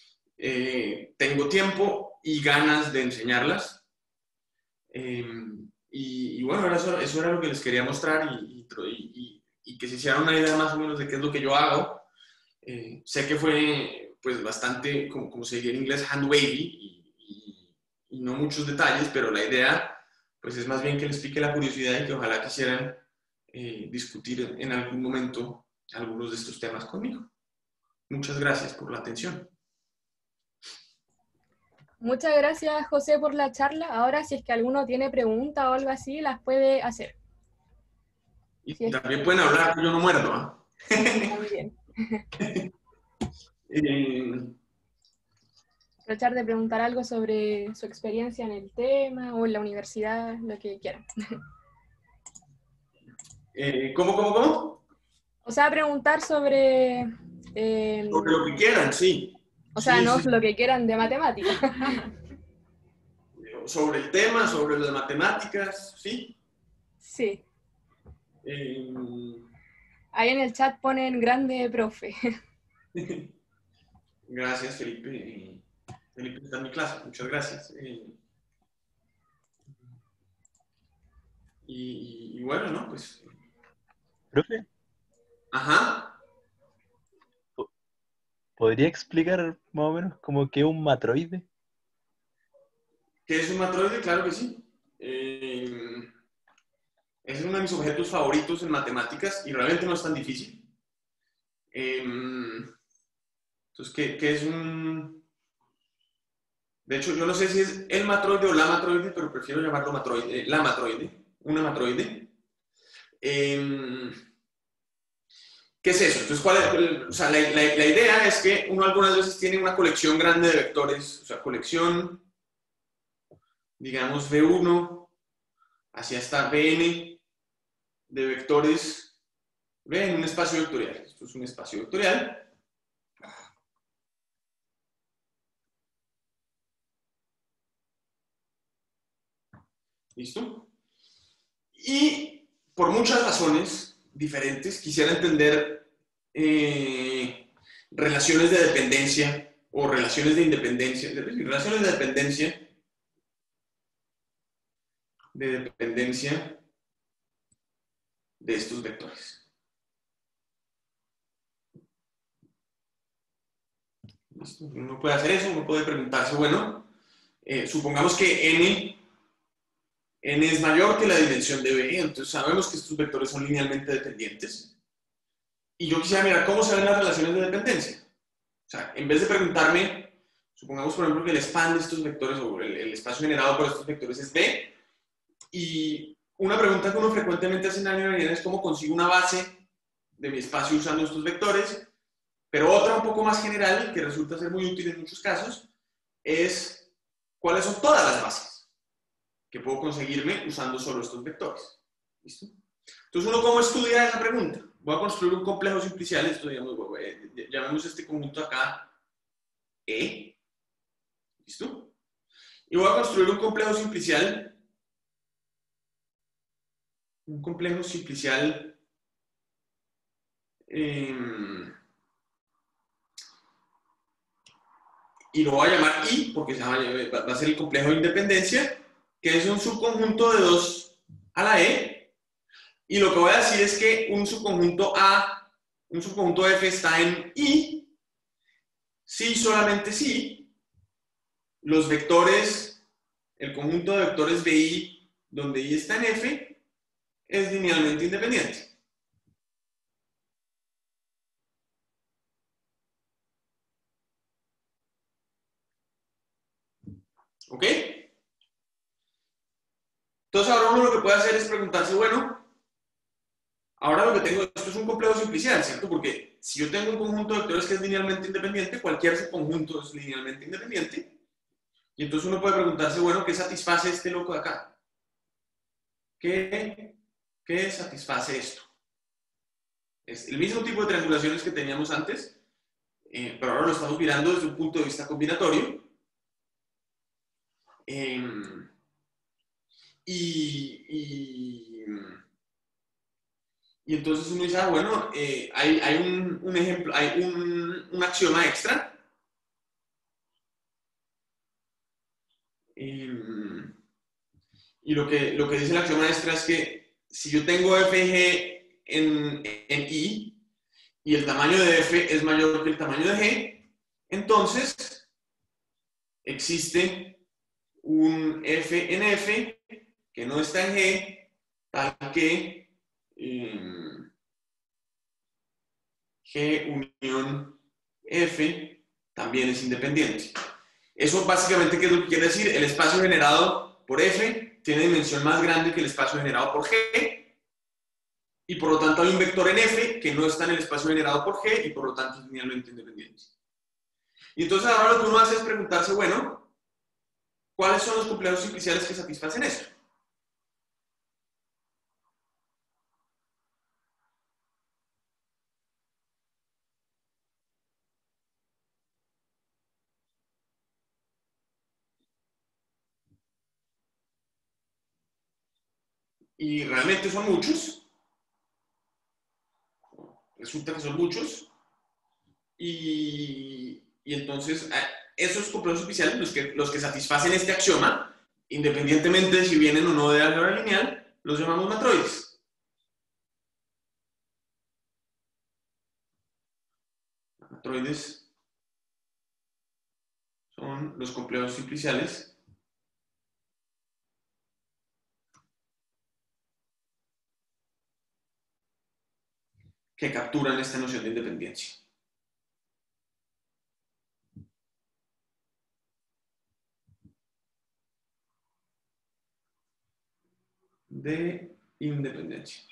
Eh, tengo tiempo y ganas de enseñarlas. Eh, y, y bueno, eso, eso era lo que les quería mostrar, y, y, y, y que se hicieran una idea más o menos de qué es lo que yo hago. Eh, sé que fue pues bastante, como, como se diría en inglés, hand wavy, y, y, y no muchos detalles, pero la idea pues es más bien que les pique la curiosidad y que ojalá quisieran eh, discutir en algún momento algunos de estos temas conmigo. Muchas gracias por la atención. Muchas gracias, José, por la charla. Ahora, si es que alguno tiene pregunta o algo así, las puede hacer. Y Si también que... pueden hablar, que yo no muerdo, ¿eh? También. eh, aprovechar de preguntar algo sobre su experiencia en el tema o en la universidad, lo que quieran. Eh, ¿Cómo, cómo, cómo? O sea, preguntar sobre... Eh, Sobre lo que quieran, sí. o sea, Sí, no sí. lo que quieran de matemáticas. Sobre el tema, sobre las matemáticas, sí. Sí. Eh, Ahí en el chat ponen grande profe. Gracias, Felipe. Eh, Felipe está en mi clase, muchas gracias. Eh, y, y bueno, ¿no? Pues... Profe, Ajá. ¿podría explicar más o menos como que es un matroide? ¿Qué es un matroide? Claro que sí. Eh, es uno de mis objetos favoritos en matemáticas y realmente no es tan difícil. Eh, entonces, ¿qué, ¿qué es un...? De hecho, yo no sé si es el matroide o la matroide, pero prefiero llamarlo matroide, la matroide, una matroide. Eh, ¿Qué es eso? Entonces, ¿cuál es? O sea, la, la, la idea es que uno algunas veces tiene una colección grande de vectores, o sea, colección, digamos, V uno, hacia hasta Vn de vectores, V en un espacio vectorial. Esto es un espacio vectorial. ¿Listo? Y por muchas razones diferentes quisiera entender eh, relaciones de dependencia o relaciones de independencia, relaciones de dependencia, de dependencia de estos vectores. ¿Listo? Uno puede hacer eso, uno puede preguntarse, bueno, eh, supongamos que n n es mayor que la dimensión de B, entonces sabemos que estos vectores son linealmente dependientes. Y yo quisiera mirar cómo se ven las relaciones de dependencia. O sea, en vez de preguntarme, supongamos por ejemplo que el span de estos vectores o el, el espacio generado por estos vectores es B, y una pregunta que uno frecuentemente hace en la universidad es cómo consigo una base de mi espacio usando estos vectores, pero otra un poco más general, que resulta ser muy útil en muchos casos, es cuáles son todas las bases que puedo conseguirme usando solo estos vectores. ¿Listo? Entonces, ¿uno cómo estudia esa pregunta? Voy a construir un complejo simplicial, esto, digamos, llamemos este conjunto acá E. ¿Listo? Y voy a construir un complejo simplicial, un complejo simplicial eh, y lo voy a llamar I, porque se va a ser el complejo de independencia, que es un subconjunto de dos a la E, y lo que voy a decir es que un subconjunto A, un subconjunto F está en I, si solamente si los vectores, el conjunto de vectores de I, donde I está en F, es linealmente independiente. ¿Ok? Entonces ahora uno lo que puede hacer es preguntarse, bueno, ahora lo que tengo, esto es un complejo simplicial, ¿cierto? Porque si yo tengo un conjunto de vectores que es linealmente independiente, cualquier subconjunto es linealmente independiente. Y entonces uno puede preguntarse, bueno, ¿qué satisface este loco de acá? ¿Qué, qué satisface esto? Es el mismo tipo de triangulaciones que teníamos antes, eh, pero ahora lo estamos mirando desde un punto de vista combinatorio. Eh, y, y, y entonces uno dice, ah, bueno, eh, hay, hay un, un ejemplo, hay un, un axioma extra. Eh, y lo que, lo que dice el axioma extra es que si yo tengo F G en, en I y el tamaño de F es mayor que el tamaño de G, entonces existe un F en F que no está en G, tal que eh, G unión F también es independiente. Eso básicamente, ¿qué es lo que quiere decir? El espacio generado por F tiene dimensión más grande que el espacio generado por G, y por lo tanto hay un vector en F que no está en el espacio generado por G y por lo tanto es linealmente independiente. Y entonces ahora lo que uno hace es preguntarse, bueno, ¿cuáles son los cumpleaños simpliciales que satisfacen esto? Y realmente son muchos. Resulta que son muchos. Y, y entonces esos cumpleaños simpliciales, los que, los que satisfacen este axioma, independientemente de si vienen o no de álgebra lineal, los llamamos matroides. Matroides son los cumpleaños simpliciales que capturan esta noción de independencia. De independencia.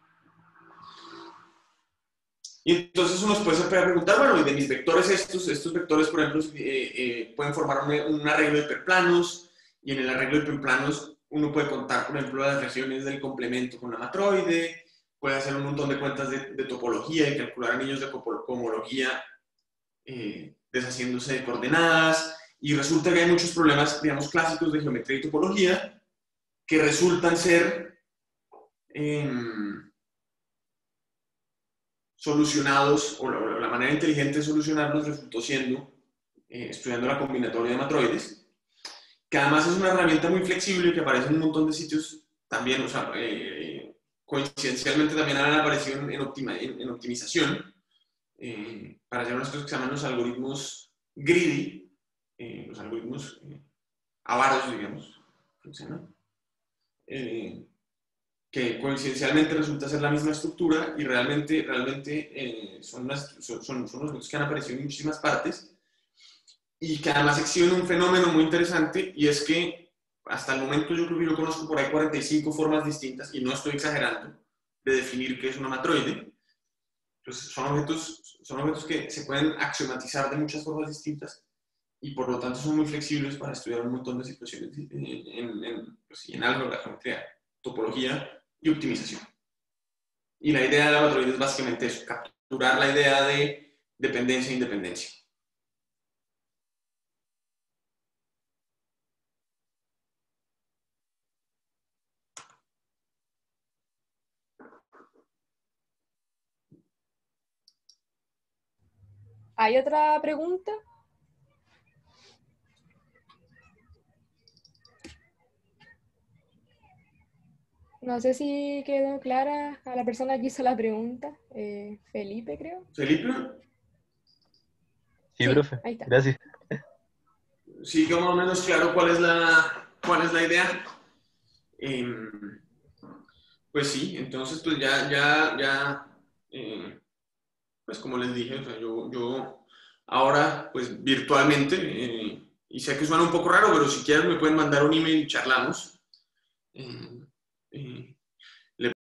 Y entonces uno puede preguntar, bueno, y de mis vectores estos, estos vectores, por ejemplo, eh, eh, pueden formar un, un arreglo de hiperplanos, y en el arreglo de hiperplanos uno puede contar, por ejemplo, las regiones del complemento con la matroide, puede hacer un montón de cuentas de, de topología y calcular anillos de cohomología eh, deshaciéndose de coordenadas, y resulta que hay muchos problemas, digamos, clásicos de geometría y topología que resultan ser eh, solucionados, o la, la manera inteligente de solucionarlos resultó siendo eh, estudiando la combinatoria de matroides, que además es una herramienta muy flexible que aparece en un montón de sitios también, o sea, eh, coincidencialmente también han aparecido en, en, optima, en, en optimización, eh, para hacer unas cosas que se llaman los algoritmos greedy, eh, los algoritmos eh, avaros, digamos, funcionan. Eh, que coincidencialmente resulta ser la misma estructura y realmente, realmente eh, son, las, son, son, son los que han aparecido en muchísimas partes y que además exhiben un fenómeno muy interesante, y es que hasta el momento yo creo que yo conozco por ahí cuarenta y cinco formas distintas, y no estoy exagerando, de definir qué es una matroide. Entonces son objetos, son objetos que se pueden axiomatizar de muchas formas distintas y por lo tanto son muy flexibles para estudiar un montón de situaciones en, en, en, pues, en álgebra, geometría, topología y optimización. Y la idea de la matroide es básicamente eso, capturar la idea de dependencia e independencia. ¿Hay otra pregunta? No sé si quedó clara a la persona que hizo la pregunta. Eh, Felipe, creo. ¿Felipe? Sí, Sí, profe. ahí está. Gracias. Sí, que más o menos claro cuál es la, cuál es la idea. Eh, pues sí, entonces pues ya, ya, ya, eh, pues como les dije, o sea, yo, yo ahora pues virtualmente, eh, y sé que suena un poco raro, pero si quieren me pueden mandar un email y charlamos. Eh, eh,